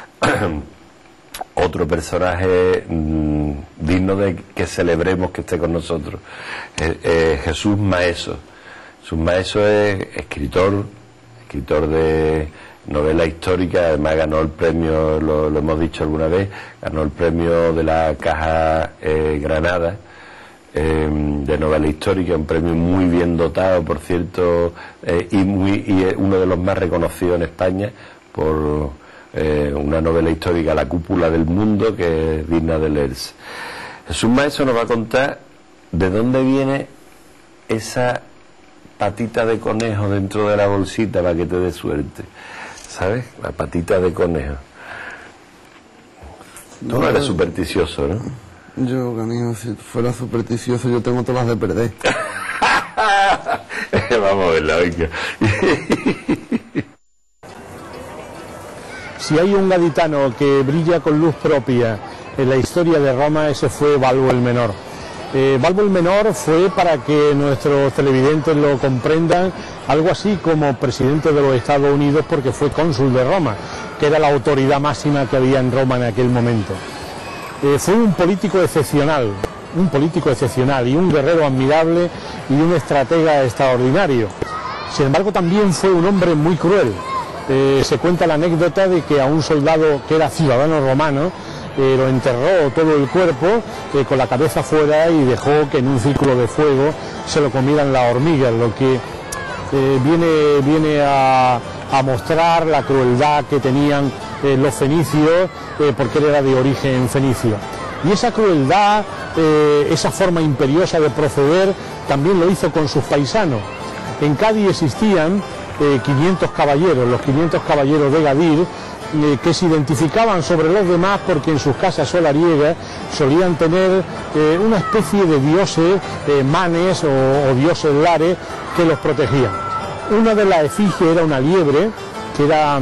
otro personaje mmm, digno de que celebremos que esté con nosotros. Eh, eh, Jesús Maeso. Jesús Maeso es escritor, escritor de novela histórica, además ganó el premio, lo, lo hemos dicho alguna vez, ganó el premio de la Caja eh, Granada eh, de novela histórica, un premio muy bien dotado, por cierto, eh, y, muy, y es uno de los más reconocidos en España por eh, una novela histórica, La Cúpula del Mundo, que es digna de leerse. Jesús Maeso nos va a contar de dónde viene esa patita de conejo dentro de la bolsita para que te dé suerte, ¿sabes? La patita de conejo. Tú no eres supersticioso, ¿no? Yo, Canillo, si fuera supersticioso yo tengo todas las de perder. Vamos a verla, venga. Si hay un gaditano que brilla con luz propia en la historia de Roma, ese fue Balbo el Menor. Eh, Balbo el Menor fue, para que nuestros televidentes lo comprendan, algo así como presidente de los Estados Unidos, porque fue cónsul de Roma. que era la autoridad máxima que había en Roma en aquel momento. Eh, fue un político excepcional, un político excepcional y un guerrero admirable y un estratega extraordinario. Sin embargo, también fue un hombre muy cruel. Eh, se cuenta la anécdota de que a un soldado que era ciudadano romano eh, lo enterró todo el cuerpo eh, con la cabeza fuera y dejó que en un círculo de fuego se lo comieran las hormigas, lo que eh, viene, viene a, a mostrar la crueldad que tenían eh, los fenicios, eh, porque él era de origen fenicio. Y esa crueldad, eh, esa forma imperiosa de proceder, también lo hizo con sus paisanos. En Cádiz existían eh, quinientos caballeros, los quinientos caballeros de Gadir, eh, que se identificaban sobre los demás porque en sus casas solariegas solían tener eh, una especie de dioses, eh, manes o, o dioses lares que los protegían. Una de las efigies era una liebre, que era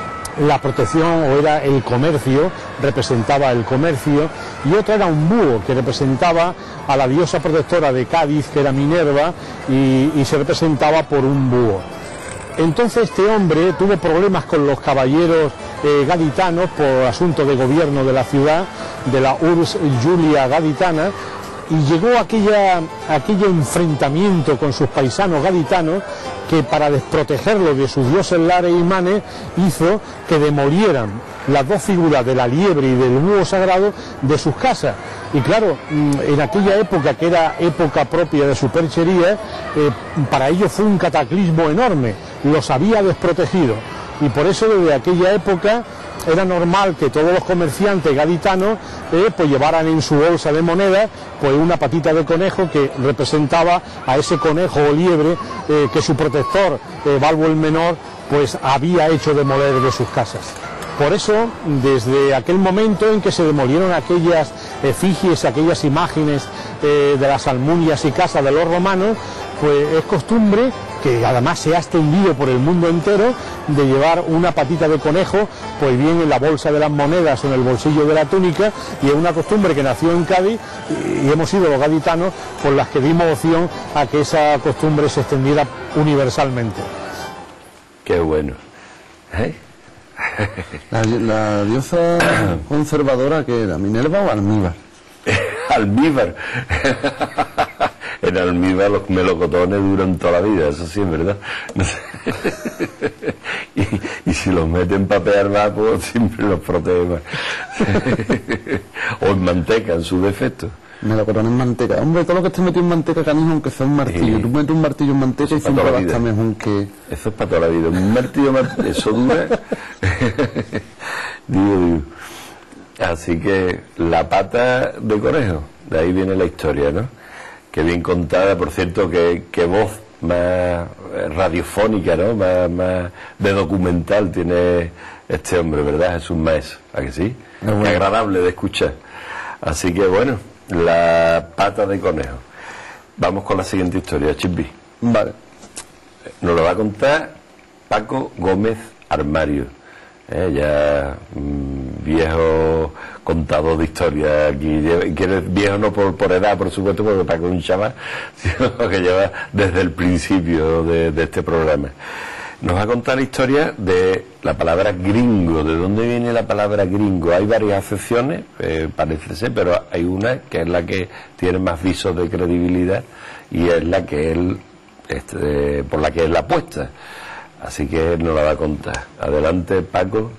la protección o era el comercio, representaba el comercio, y otra era un búho que representaba a la diosa protectora de Cádiz, que era Minerva, y, y se representaba por un búho. Entonces este hombre tuvo problemas con los caballeros eh, gaditanos por asunto de gobierno de la ciudad, de la Urs Julia gaditana, y llegó aquella, aquel enfrentamiento con sus paisanos gaditanos que, para desprotegerlo de sus dioses lares y manes, hizo que demolieran las dos figuras de la liebre y del búho sagrado de sus casas. Y claro, en aquella época, que era época propia de superchería, eh, para ellos fue un cataclismo enorme, los había desprotegido. Y por eso desde aquella época era normal que todos los comerciantes gaditanos eh, pues llevaran en su bolsa de monedas pues una patita de conejo que representaba a ese conejo o liebre eh, que su protector, eh, Balbo el Menor, pues había hecho demoler de sus casas. Por eso, desde aquel momento en que se demolieron aquellas efigies, aquellas imágenes eh, de las almunias y casas de los romanos, pues es costumbre, que además se ha extendido por el mundo entero, de llevar una patita de conejo, pues bien en la bolsa de las monedas o en el bolsillo de la túnica, y es una costumbre que nació en Cádiz, y hemos sido los gaditanos por las que dimos opción a que esa costumbre se extendiera universalmente. Qué bueno. ¿Eh? La, la diosa conservadora, que era Minerva o Almíbar. Almíbar. En almíbar los melocotones duran toda la vida, eso sí es verdad. No sé. y, y si los meten papel más, pues siempre los protege más. O en manteca, en su defecto. Melocotón en manteca. Hombre, todo lo que esté metido en manteca, canijo, aunque sea un martillo. Sí. Tú metes un martillo en manteca y siempre va a estar mejor que... Eso es para toda la vida. Un martillo, eso dura... digo, digo. Así que la pata de conejo, de ahí viene la historia, ¿no? Que bien contada, por cierto, que, que voz más radiofónica, ¿no? Más, más de documental tiene este hombre, ¿verdad? Jesús Maez, ¿a que sí? Es bueno. Agradable de escuchar. Así que bueno, la pata de conejo. Vamos con la siguiente historia, Chipi. Vale. Nos lo va a contar Paco Gómez Armario. Eh, ya mmm, viejo contador de historia aquí, que viejo no por, por edad, por supuesto, porque Paco es un chaval, sino que lleva desde el principio de, de este programa. Nos va a contar la historia de la palabra gringo. ¿De dónde viene la palabra gringo? Hay varias acepciones, eh, parece ser, pero hay una que es la que tiene más visos de credibilidad y es la que él, este, por la que él la apuesta. Así que él nos la va a contar. Adelante, Paco.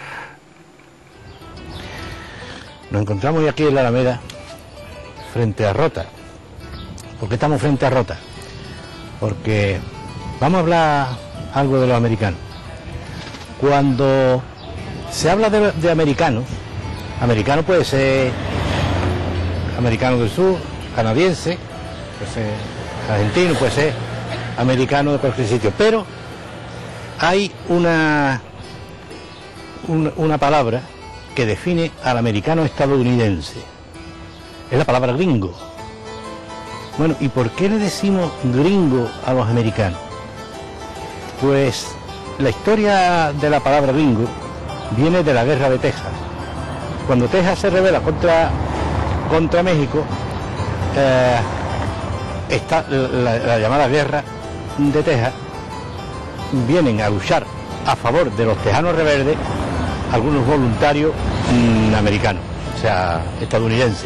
Nos encontramos aquí en la Alameda, frente a Rota. ¿Por qué estamos frente a Rota? Porque vamos a hablar algo de los americanos. Cuando se habla de, de americanos, americano puede ser americano del sur, canadiense, puede ser argentino, puede ser americano de cualquier sitio, pero hay una, una, una palabra que define al americano estadounidense. Es la palabra gringo. Bueno, ¿y por qué le decimos gringo a los americanos? Pues la historia de la palabra gringo viene de la guerra de Texas. Cuando Texas se rebela contra, contra México, eh, está la, la llamada guerra de Texas. Vienen a luchar a favor de los tejanos rebeldes algunos voluntarios mmm, americanos, o sea, estadounidenses.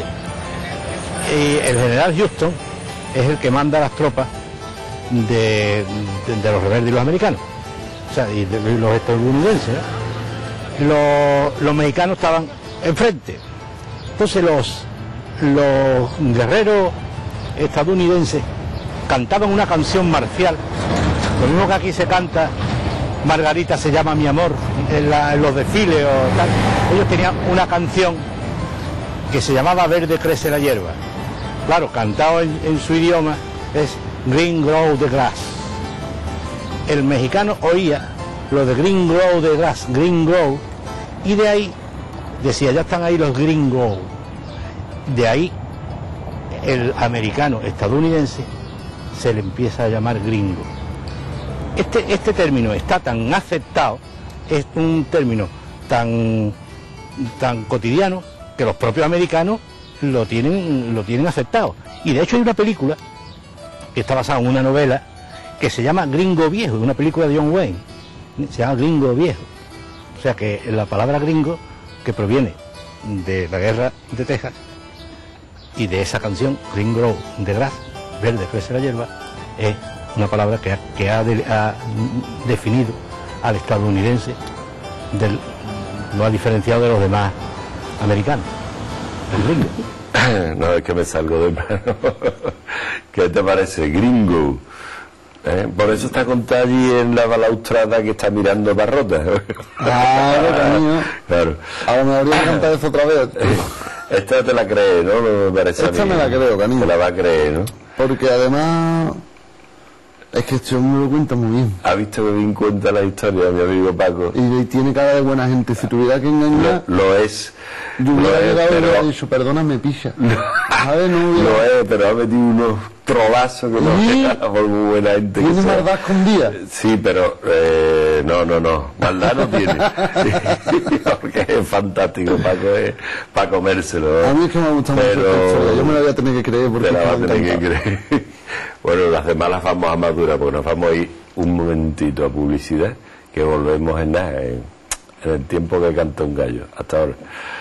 Y el general Houston es el que manda las tropas de, de, de los rebeldes y los americanos, o sea, y de, de los estadounidenses, ¿no? Los, los mexicanos estaban enfrente. Entonces los, los guerreros estadounidenses cantaban una canción marcial, lo mismo que aquí se canta Margarita se llama mi amor en, la, en los desfiles o tal. Ellos tenían una canción que se llamaba Verde crece la hierba. Claro, cantado en, en su idioma es Green Grow the Grass. El mexicano oía lo de Green Grow the Grass, Green Grow, y de ahí decía, ya están ahí los Green Grow. De ahí el americano estadounidense se le empieza a llamar gringo. Este, este término está tan aceptado, es un término tan, tan cotidiano, que los propios americanos lo tienen, lo tienen aceptado. Y de hecho hay una película que está basada en una novela que se llama Gringo Viejo, una película de John Wayne, se llama Gringo Viejo. O sea que la palabra gringo, que proviene de la guerra de Texas y de esa canción Green Grow the Grass, Verde crece la hierba, es una palabra que ha, que ha, de, ha definido al estadounidense, del, lo ha diferenciado de los demás americanos, el gringo. No, es que me salgo de plano. ¿Qué te parece? Gringo. ¿Eh? Por eso está contado allí en la balaustrada que está mirando Parrota. Claro, cariño. Claro. Ahora me habría que contar eso otra vez. Esta te la crees, ¿no? Me parece Esta me la creo, cariño. Te la va a creer, ¿no? Porque además es que este hombre lo cuenta muy bien. ¿Ha visto que bien cuenta la historia, mi amigo Paco? Y tiene cara de buena gente. Si tuviera que engañar, Lo, lo es. yo hubiera Lo es, llegado y pero- hubiera dicho, perdóname, picha. ¿Sabes? No hubiera... Lo es, pero ha metido unos trolazos que no ¿Sí? veas por muy buena gente que ¿Tiene sea. maldad escondida? Sí, pero eh, no, no, no, maldad no tiene. Porque es fantástico, Paco, es para comérselo. A mí es que me gusta mucho Pero- esta historia. Yo me la voy a tener que creer porque Te la es que vas a me tener que encanta. creer. Bueno, las demás las vamos a madurar porque nos vamos a ir un momentito a publicidad, que volvemos en nada, en, en el tiempo que canta un gallo. Hasta ahora.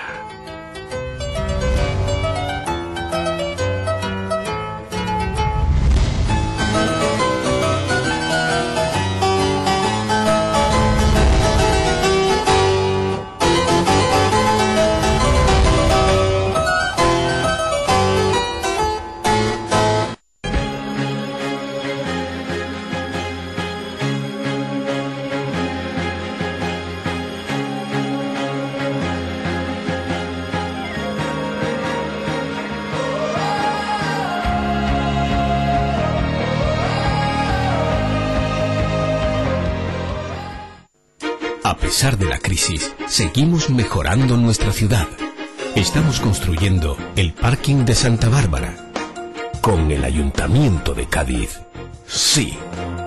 A pesar de la crisis, seguimos mejorando nuestra ciudad. Estamos construyendo el parking de Santa Bárbara. Con el Ayuntamiento de Cádiz. Sí.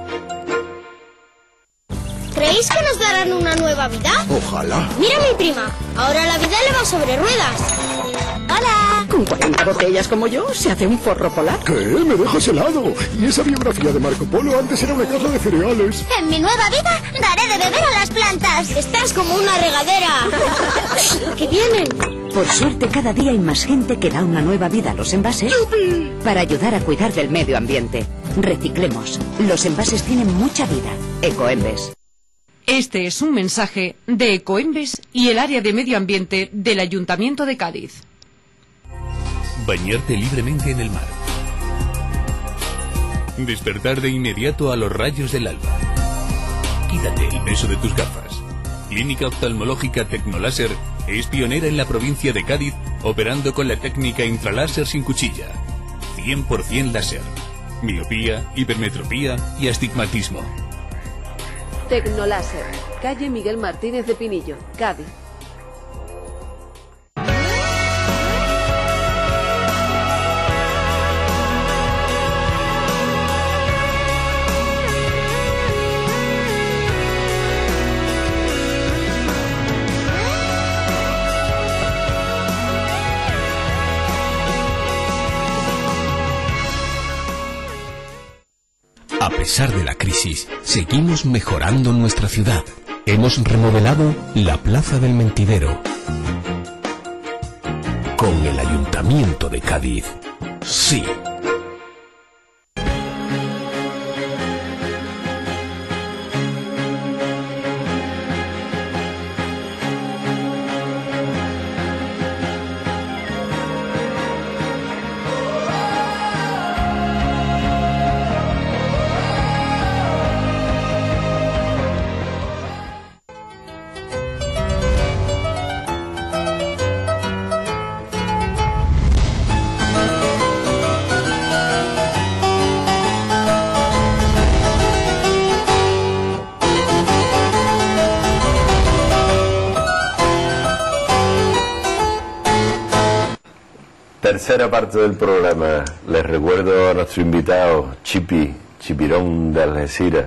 ¿Creéis que nos darán una nueva vida? Ojalá. Mira a mi prima, ahora la vida le va sobre ruedas. ¡Hola! Con cuarenta botellas como yo, se hace un forro polar. ¿Qué? ¿Me dejas helado? Y esa biografía de Marco Polo antes era una caja de cereales. En mi nueva vida daré de beber a las plantas. Estás como una regadera. ¡Que vienen! Por suerte, cada día hay más gente que da una nueva vida a los envases para ayudar a cuidar del medio ambiente. Reciclemos. Los envases tienen mucha vida. Ecoembes. Este es un mensaje de Ecoembes y el área de medio ambiente del Ayuntamiento de Cádiz. Bañarte libremente en el mar. Despertar de inmediato a los rayos del alba. Quítate el peso de tus gafas. Clínica Oftalmológica Tecnoláser es pionera en la provincia de Cádiz, operando con la técnica intraláser sin cuchilla. cien por cien láser. Miopía, hipermetropía y astigmatismo. Tecnoláser, calle Miguel Martínez de Pinillo, Cádiz. A pesar de la crisis, seguimos mejorando nuestra ciudad. Hemos remodelado la Plaza del Mentidero. Con el Ayuntamiento de Cádiz, sí. Tercera parte del programa. Les recuerdo a nuestro invitado, Chipi, Chipirón de Algeciras,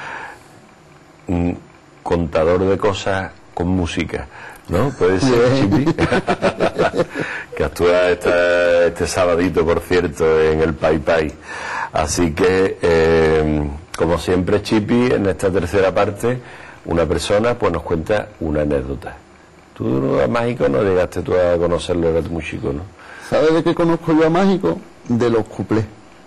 un contador de cosas con música, ¿no? Puede ser, Chipi. Que actúa esta, este sabadito, por cierto, en el Pai Pai. Así que, eh, como siempre, Chipi, en esta tercera parte, una persona pues nos cuenta una anécdota. Tú a Mágico no llegaste tú a conocerlo, eras muy chico, ¿no? ¿Sabes de qué conozco yo a Mágico? De los cuplés.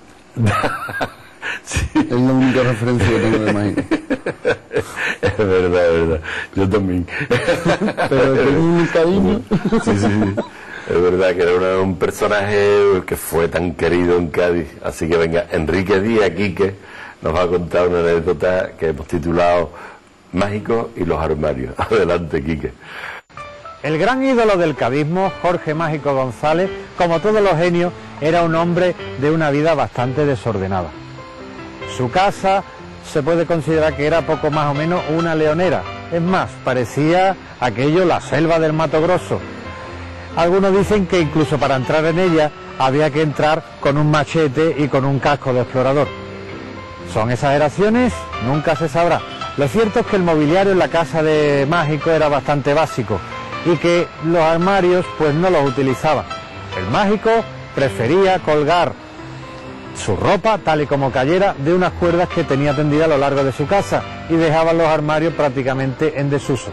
Sí. Es la única referencia que tengo de Mágico. Es verdad, es verdad. Yo también. Pero tengo un cariño. Sí, sí, sí. Es verdad que era una, un personaje que fue tan querido en Cádiz. Así que venga, Enrique Díaz, Quique, nos va a contar una anécdota que hemos titulado Mágico y los armarios. Adelante, Quique. El gran ídolo del cadismo, Jorge Mágico González, como todos los genios, era un hombre de una vida bastante desordenada. Su casa se puede considerar que era poco más o menos una leonera. Es más, parecía aquello la selva del Mato Grosso. Algunos dicen que incluso para entrar en ella había que entrar con un machete y con un casco de explorador. ¿Son exageraciones? Nunca se sabrá. Lo cierto es que el mobiliario en la casa de Mágico era bastante básico y que los armarios pues no los utilizaba. El Mágico prefería colgar su ropa tal y como cayera de unas cuerdas que tenía tendidas a lo largo de su casa y dejaba los armarios prácticamente en desuso.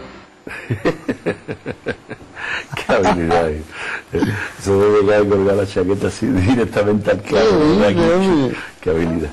Qué habilidad. Eso de llegar y colgar la chaqueta así directamente al clavo. Qué, qué habilidad.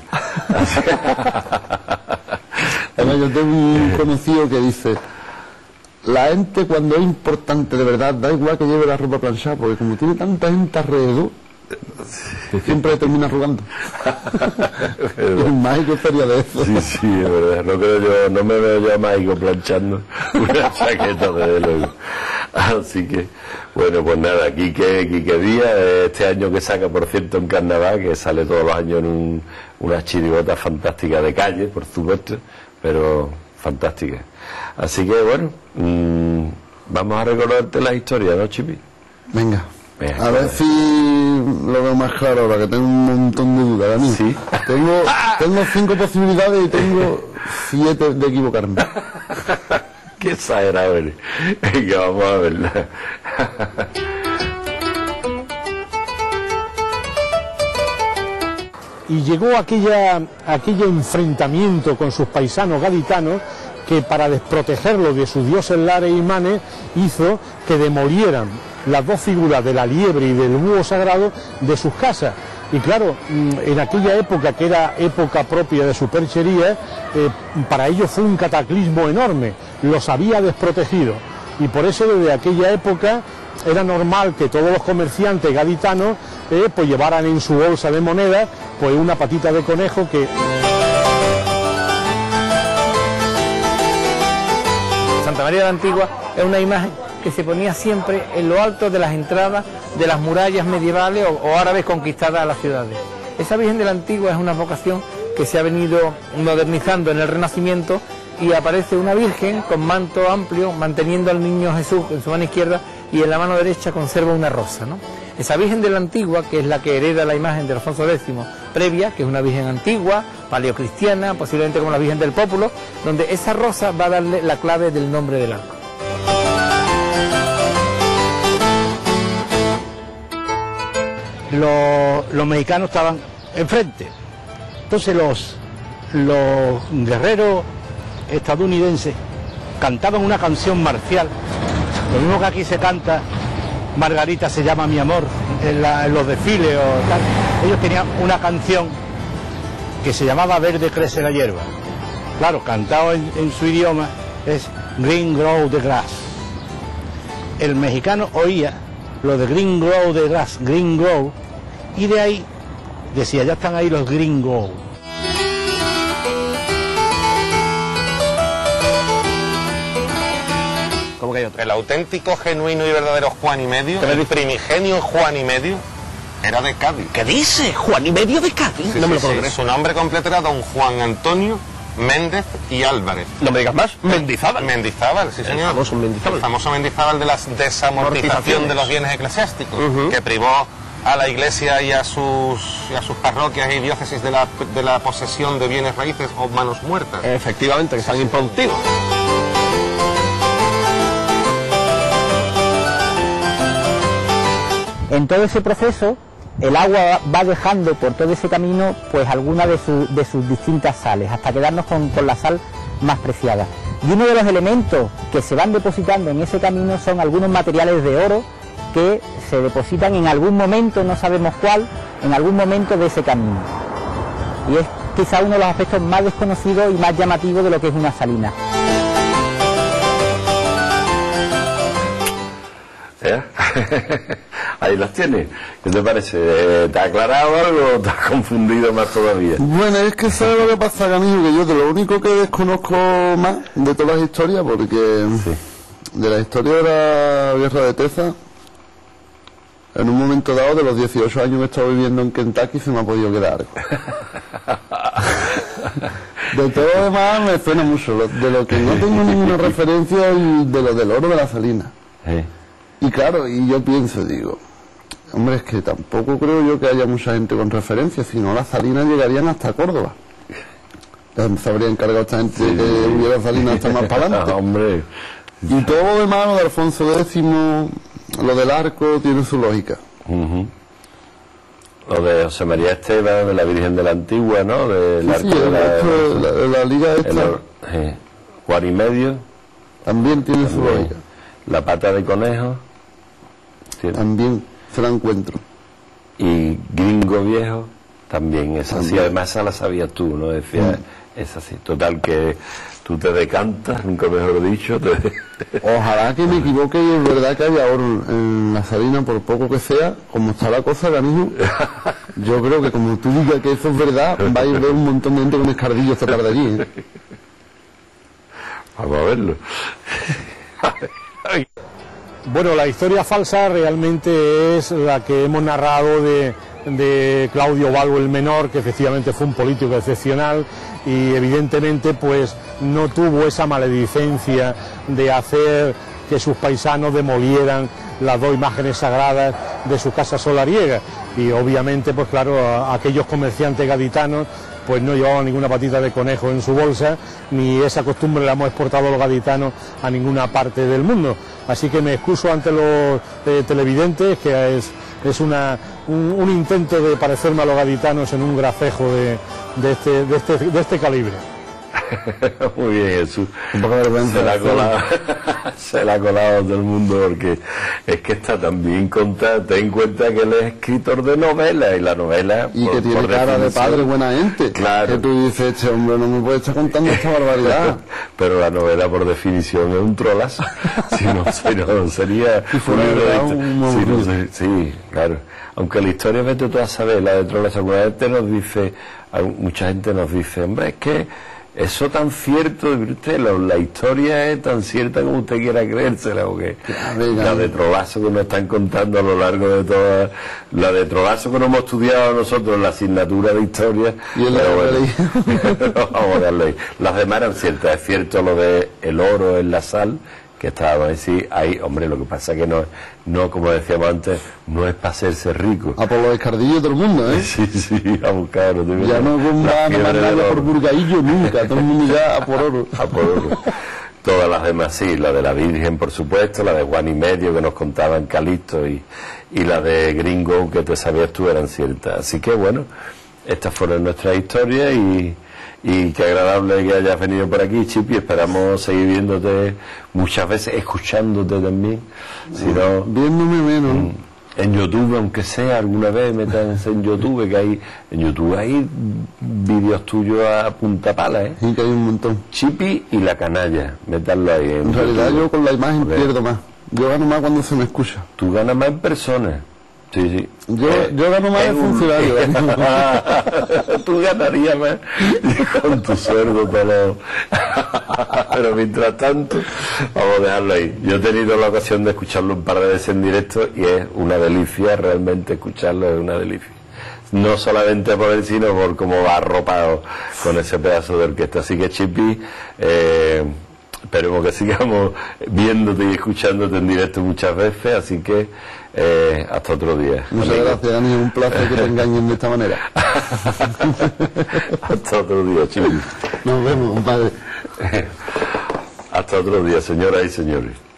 Además, yo tengo un conocido que dice: la gente cuando es importante de verdad, da igual que lleve la ropa planchada, porque como tiene tanta gente alrededor, siempre termina arrugando. El Mágico estaría de eso. Sí, sí, es verdad. No creo yo, no me veo yo a Mágico planchando una chaqueta, desde luego. Así que, bueno, pues nada, Quique, Quique Díaz, este año que saca, por cierto, en Carnaval, que sale todos los años en un, una chirigota fantástica de calle, por supuesto, pero fantástica. Así que, bueno, mmm, vamos a recordarte la historia, ¿no, Chipi? Venga. Venga, a ver si lo veo más claro ahora, que tengo un montón de dudas. ¿Sí? ¿Sí? Tengo, tengo cinco posibilidades y tengo siete de equivocarme. Qué exagerado eres. Venga, vamos a verla. Y llegó aquella, aquella enfrentamiento con sus paisanos gaditanos que, para desprotegerlos de sus dioses Lares y Manes, hizo que demolieran las dos figuras de la liebre y del búho sagrado de sus casas. Y claro, en aquella época, que era época propia de superchería, eh, para ellos fue un cataclismo enorme, los había desprotegido. Y por eso desde aquella época era normal que todos los comerciantes gaditanos eh, pues llevaran en su bolsa de monedas pues una patita de conejo que... Santa María de la Antigua es una imagen que se ponía siempre en lo alto de las entradas de las murallas medievales o, o árabes conquistadas a las ciudades. Esa Virgen de la Antigua es una vocación que se ha venido modernizando en el Renacimiento, y aparece una Virgen con manto amplio manteniendo al niño Jesús en su mano izquierda y en la mano derecha conserva una rosa, ¿no? Esa Virgen de la Antigua, que es la que hereda la imagen de Alfonso décimo previa, que es una Virgen antigua, paleocristiana, posiblemente como la Virgen del Pópulo, donde esa rosa va a darle la clave del nombre del arco. Los, los mexicanos estaban enfrente. Entonces los, los guerreros estadounidenses cantaban una canción marcial, lo mismo que aquí se canta Margarita se llama mi amor en, la, en los desfiles o tal. Ellos tenían una canción que se llamaba Verde crece la hierba. Claro, cantado en, en su idioma es Green Grow the Grass. El mexicano oía lo de Green Grow the Grass, Green Grow, y de ahí decía, ya están ahí los Green Grow. ¿Cómo que hay otro? El auténtico, genuino y verdadero Juan y Medio, el primigenio Juan y Medio, era de Cádiz. ¿Qué dice? ¿Juan y Medio de Cádiz? Sí, no me sí, lo puedo sí. creer. Su nombre completo era don Juan Antonio Méndez y Álvarez. No me digas más. Mendizábal. Mendizábal, sí señor. El famoso Mendizábal. El famoso Mendizábal de la desamortización de los bienes eclesiásticos, uh-huh. que privó a la Iglesia y a sus, y a sus parroquias y diócesis de la, de la posesión de bienes raíces o manos muertas. Efectivamente, que están improductivos. En todo ese proceso, el agua va dejando por todo ese camino pues alguna de, su, de sus distintas sales, hasta quedarnos con, con la sal más preciada. Y uno de los elementos que se van depositando en ese camino son algunos materiales de oro que se depositan en algún momento, no sabemos cuál, en algún momento de ese camino. Y es quizá uno de los aspectos más desconocidos y más llamativos de lo que es una salina. ¿Eh? Ahí las tienes. ¿Qué te parece? ¿Te ha aclarado algo o te has confundido más todavía? Bueno, es que sabes lo que pasa, Camilo, que yo de lo único que desconozco más de todas las historias, porque sí. de la historia de la guerra de Teza, en un momento dado de los dieciocho años que he estado viviendo en Kentucky se me ha podido quedar algo. De todo lo demás me suena mucho. De lo que no tengo ninguna referencia es de lo del oro de la salina. Sí. Y claro, y yo pienso, digo, hombre, es que tampoco creo yo que haya mucha gente con referencia, si no las salinas llegarían hasta Córdoba. Ya se habría encargado esta gente sí. que hubiera salinas hasta más para adelante. Hombre. Y todo lo demás, lo de Alfonso décimo, lo del arco, tiene su lógica. Uh-huh. Lo de José María Esteban, de la Virgen de la Antigua, ¿no? Del sí, arco sí, de, la, de, la, de la Liga esta. El, eh, Juan y Medio. También tiene también. su lógica. La pata de conejo. ¿Sí? También se la encuentro. Y Gringo Viejo, también es así. También. Además, esa la sabías tú, ¿no? Decía, mm. es así. Total, que tú te decantas, nunca mejor dicho. Te... Ojalá que me equivoque y es verdad que haya oro en la salina, por poco que sea, como está la cosa, Canijo. Yo creo que como tú digas que eso es verdad, va a ir a ver un montón de gente con escardillo esta tarde allí, ¿eh? Vamos a verlo. Bueno, la historia falsa realmente es la que hemos narrado de, de Claudio Balbo el Menor, que efectivamente fue un político excepcional y evidentemente pues no tuvo esa maledicencia de hacer que sus paisanos demolieran las dos imágenes sagradas de su casa solariega, y obviamente pues claro, a, a aquellos comerciantes gaditanos pues no llevaban ninguna patita de conejo en su bolsa, ni esa costumbre la hemos exportado los gaditanos a ninguna parte del mundo. Así que me excuso ante los eh, televidentes, que es, es una, un, un intento de parecerme a los gaditanos en un gracejo de, de, este, de, este, de este calibre. Muy bien, Jesús. Un poco de vergüenza. Se la ha colado, se la ha colado todo el mundo, porque es que está tan bien contada. Ten en cuenta que él es escritor de novelas, y la novela... Y por, que tiene cara de padre buena gente. Claro. Que tú dices, este hombre no me puede estar contando esta barbaridad. Pero la novela, por definición, es un trolazo. Si no, si no sería... Si fuera un verdad, un si no, sí, sí, claro. Aunque la historia, vete tú a saber, la de trolazo. Alguna gente nos dice, mucha gente nos dice, hombre, es que... Eso tan cierto, usted, la, la historia es tan cierta como usted quiera creérsela, porque la de trolazo que nos están contando a lo largo de toda, la de trolazo que no hemos estudiado nosotros en la asignatura de historia, y el pero bueno, no vamos a darle. Las demás eran ciertas. Es cierto lo de el oro en la sal, que estábamos así, ahí, hombre, lo que pasa es que no, no, como decíamos antes, no es para hacerse rico. A por los escardillos de todo el mundo, ¿eh? Sí, sí, a buscar. ¿No? Ya no van a mandarlo por burgaillo nunca, todo el mundo ya a por oro. A por oro. Todas las demás, sí, la de la Virgen, por supuesto, la de Juan y Medio, que nos contaban Calixto, y, y la de Gringo, que te sabías tú, eran ciertas. Así que, bueno, estas fueron nuestras historias, y... Y qué agradable que hayas venido por aquí, Chipi. Esperamos seguir viéndote muchas veces, escuchándote también. Si no, viéndome menos. En YouTube, aunque sea, alguna vez métanse en YouTube, que hay en YouTube hay vídeos tuyos a punta pala, ¿eh? Sí, que hay un montón. Chipi y la canalla, métanlo ahí. En, en realidad YouTube. Yo con la imagen okay. pierdo más. Yo gano más cuando se me escucha. Tú ganas más en persona. Sí, sí. Yo, eh, yo gano más de funcionario. ¿eh? Tú ganarías más con tu sueldo, pero... pero mientras tanto, vamos a dejarlo ahí. Yo he tenido la ocasión de escucharlo un par de veces en directo y es una delicia, realmente escucharlo es una delicia. No solamente por él, sino por cómo va arropado con ese pedazo de orquesta. Así que, Chipi, eh, esperemos que sigamos viéndote y escuchándote en directo muchas veces, así que eh, hasta otro día. Muchas amigo. Gracias, Dani, un placer que te engañen de esta manera. Hasta otro día, Chipi. Nos vemos, compadre. Hasta otro día, señoras y señores.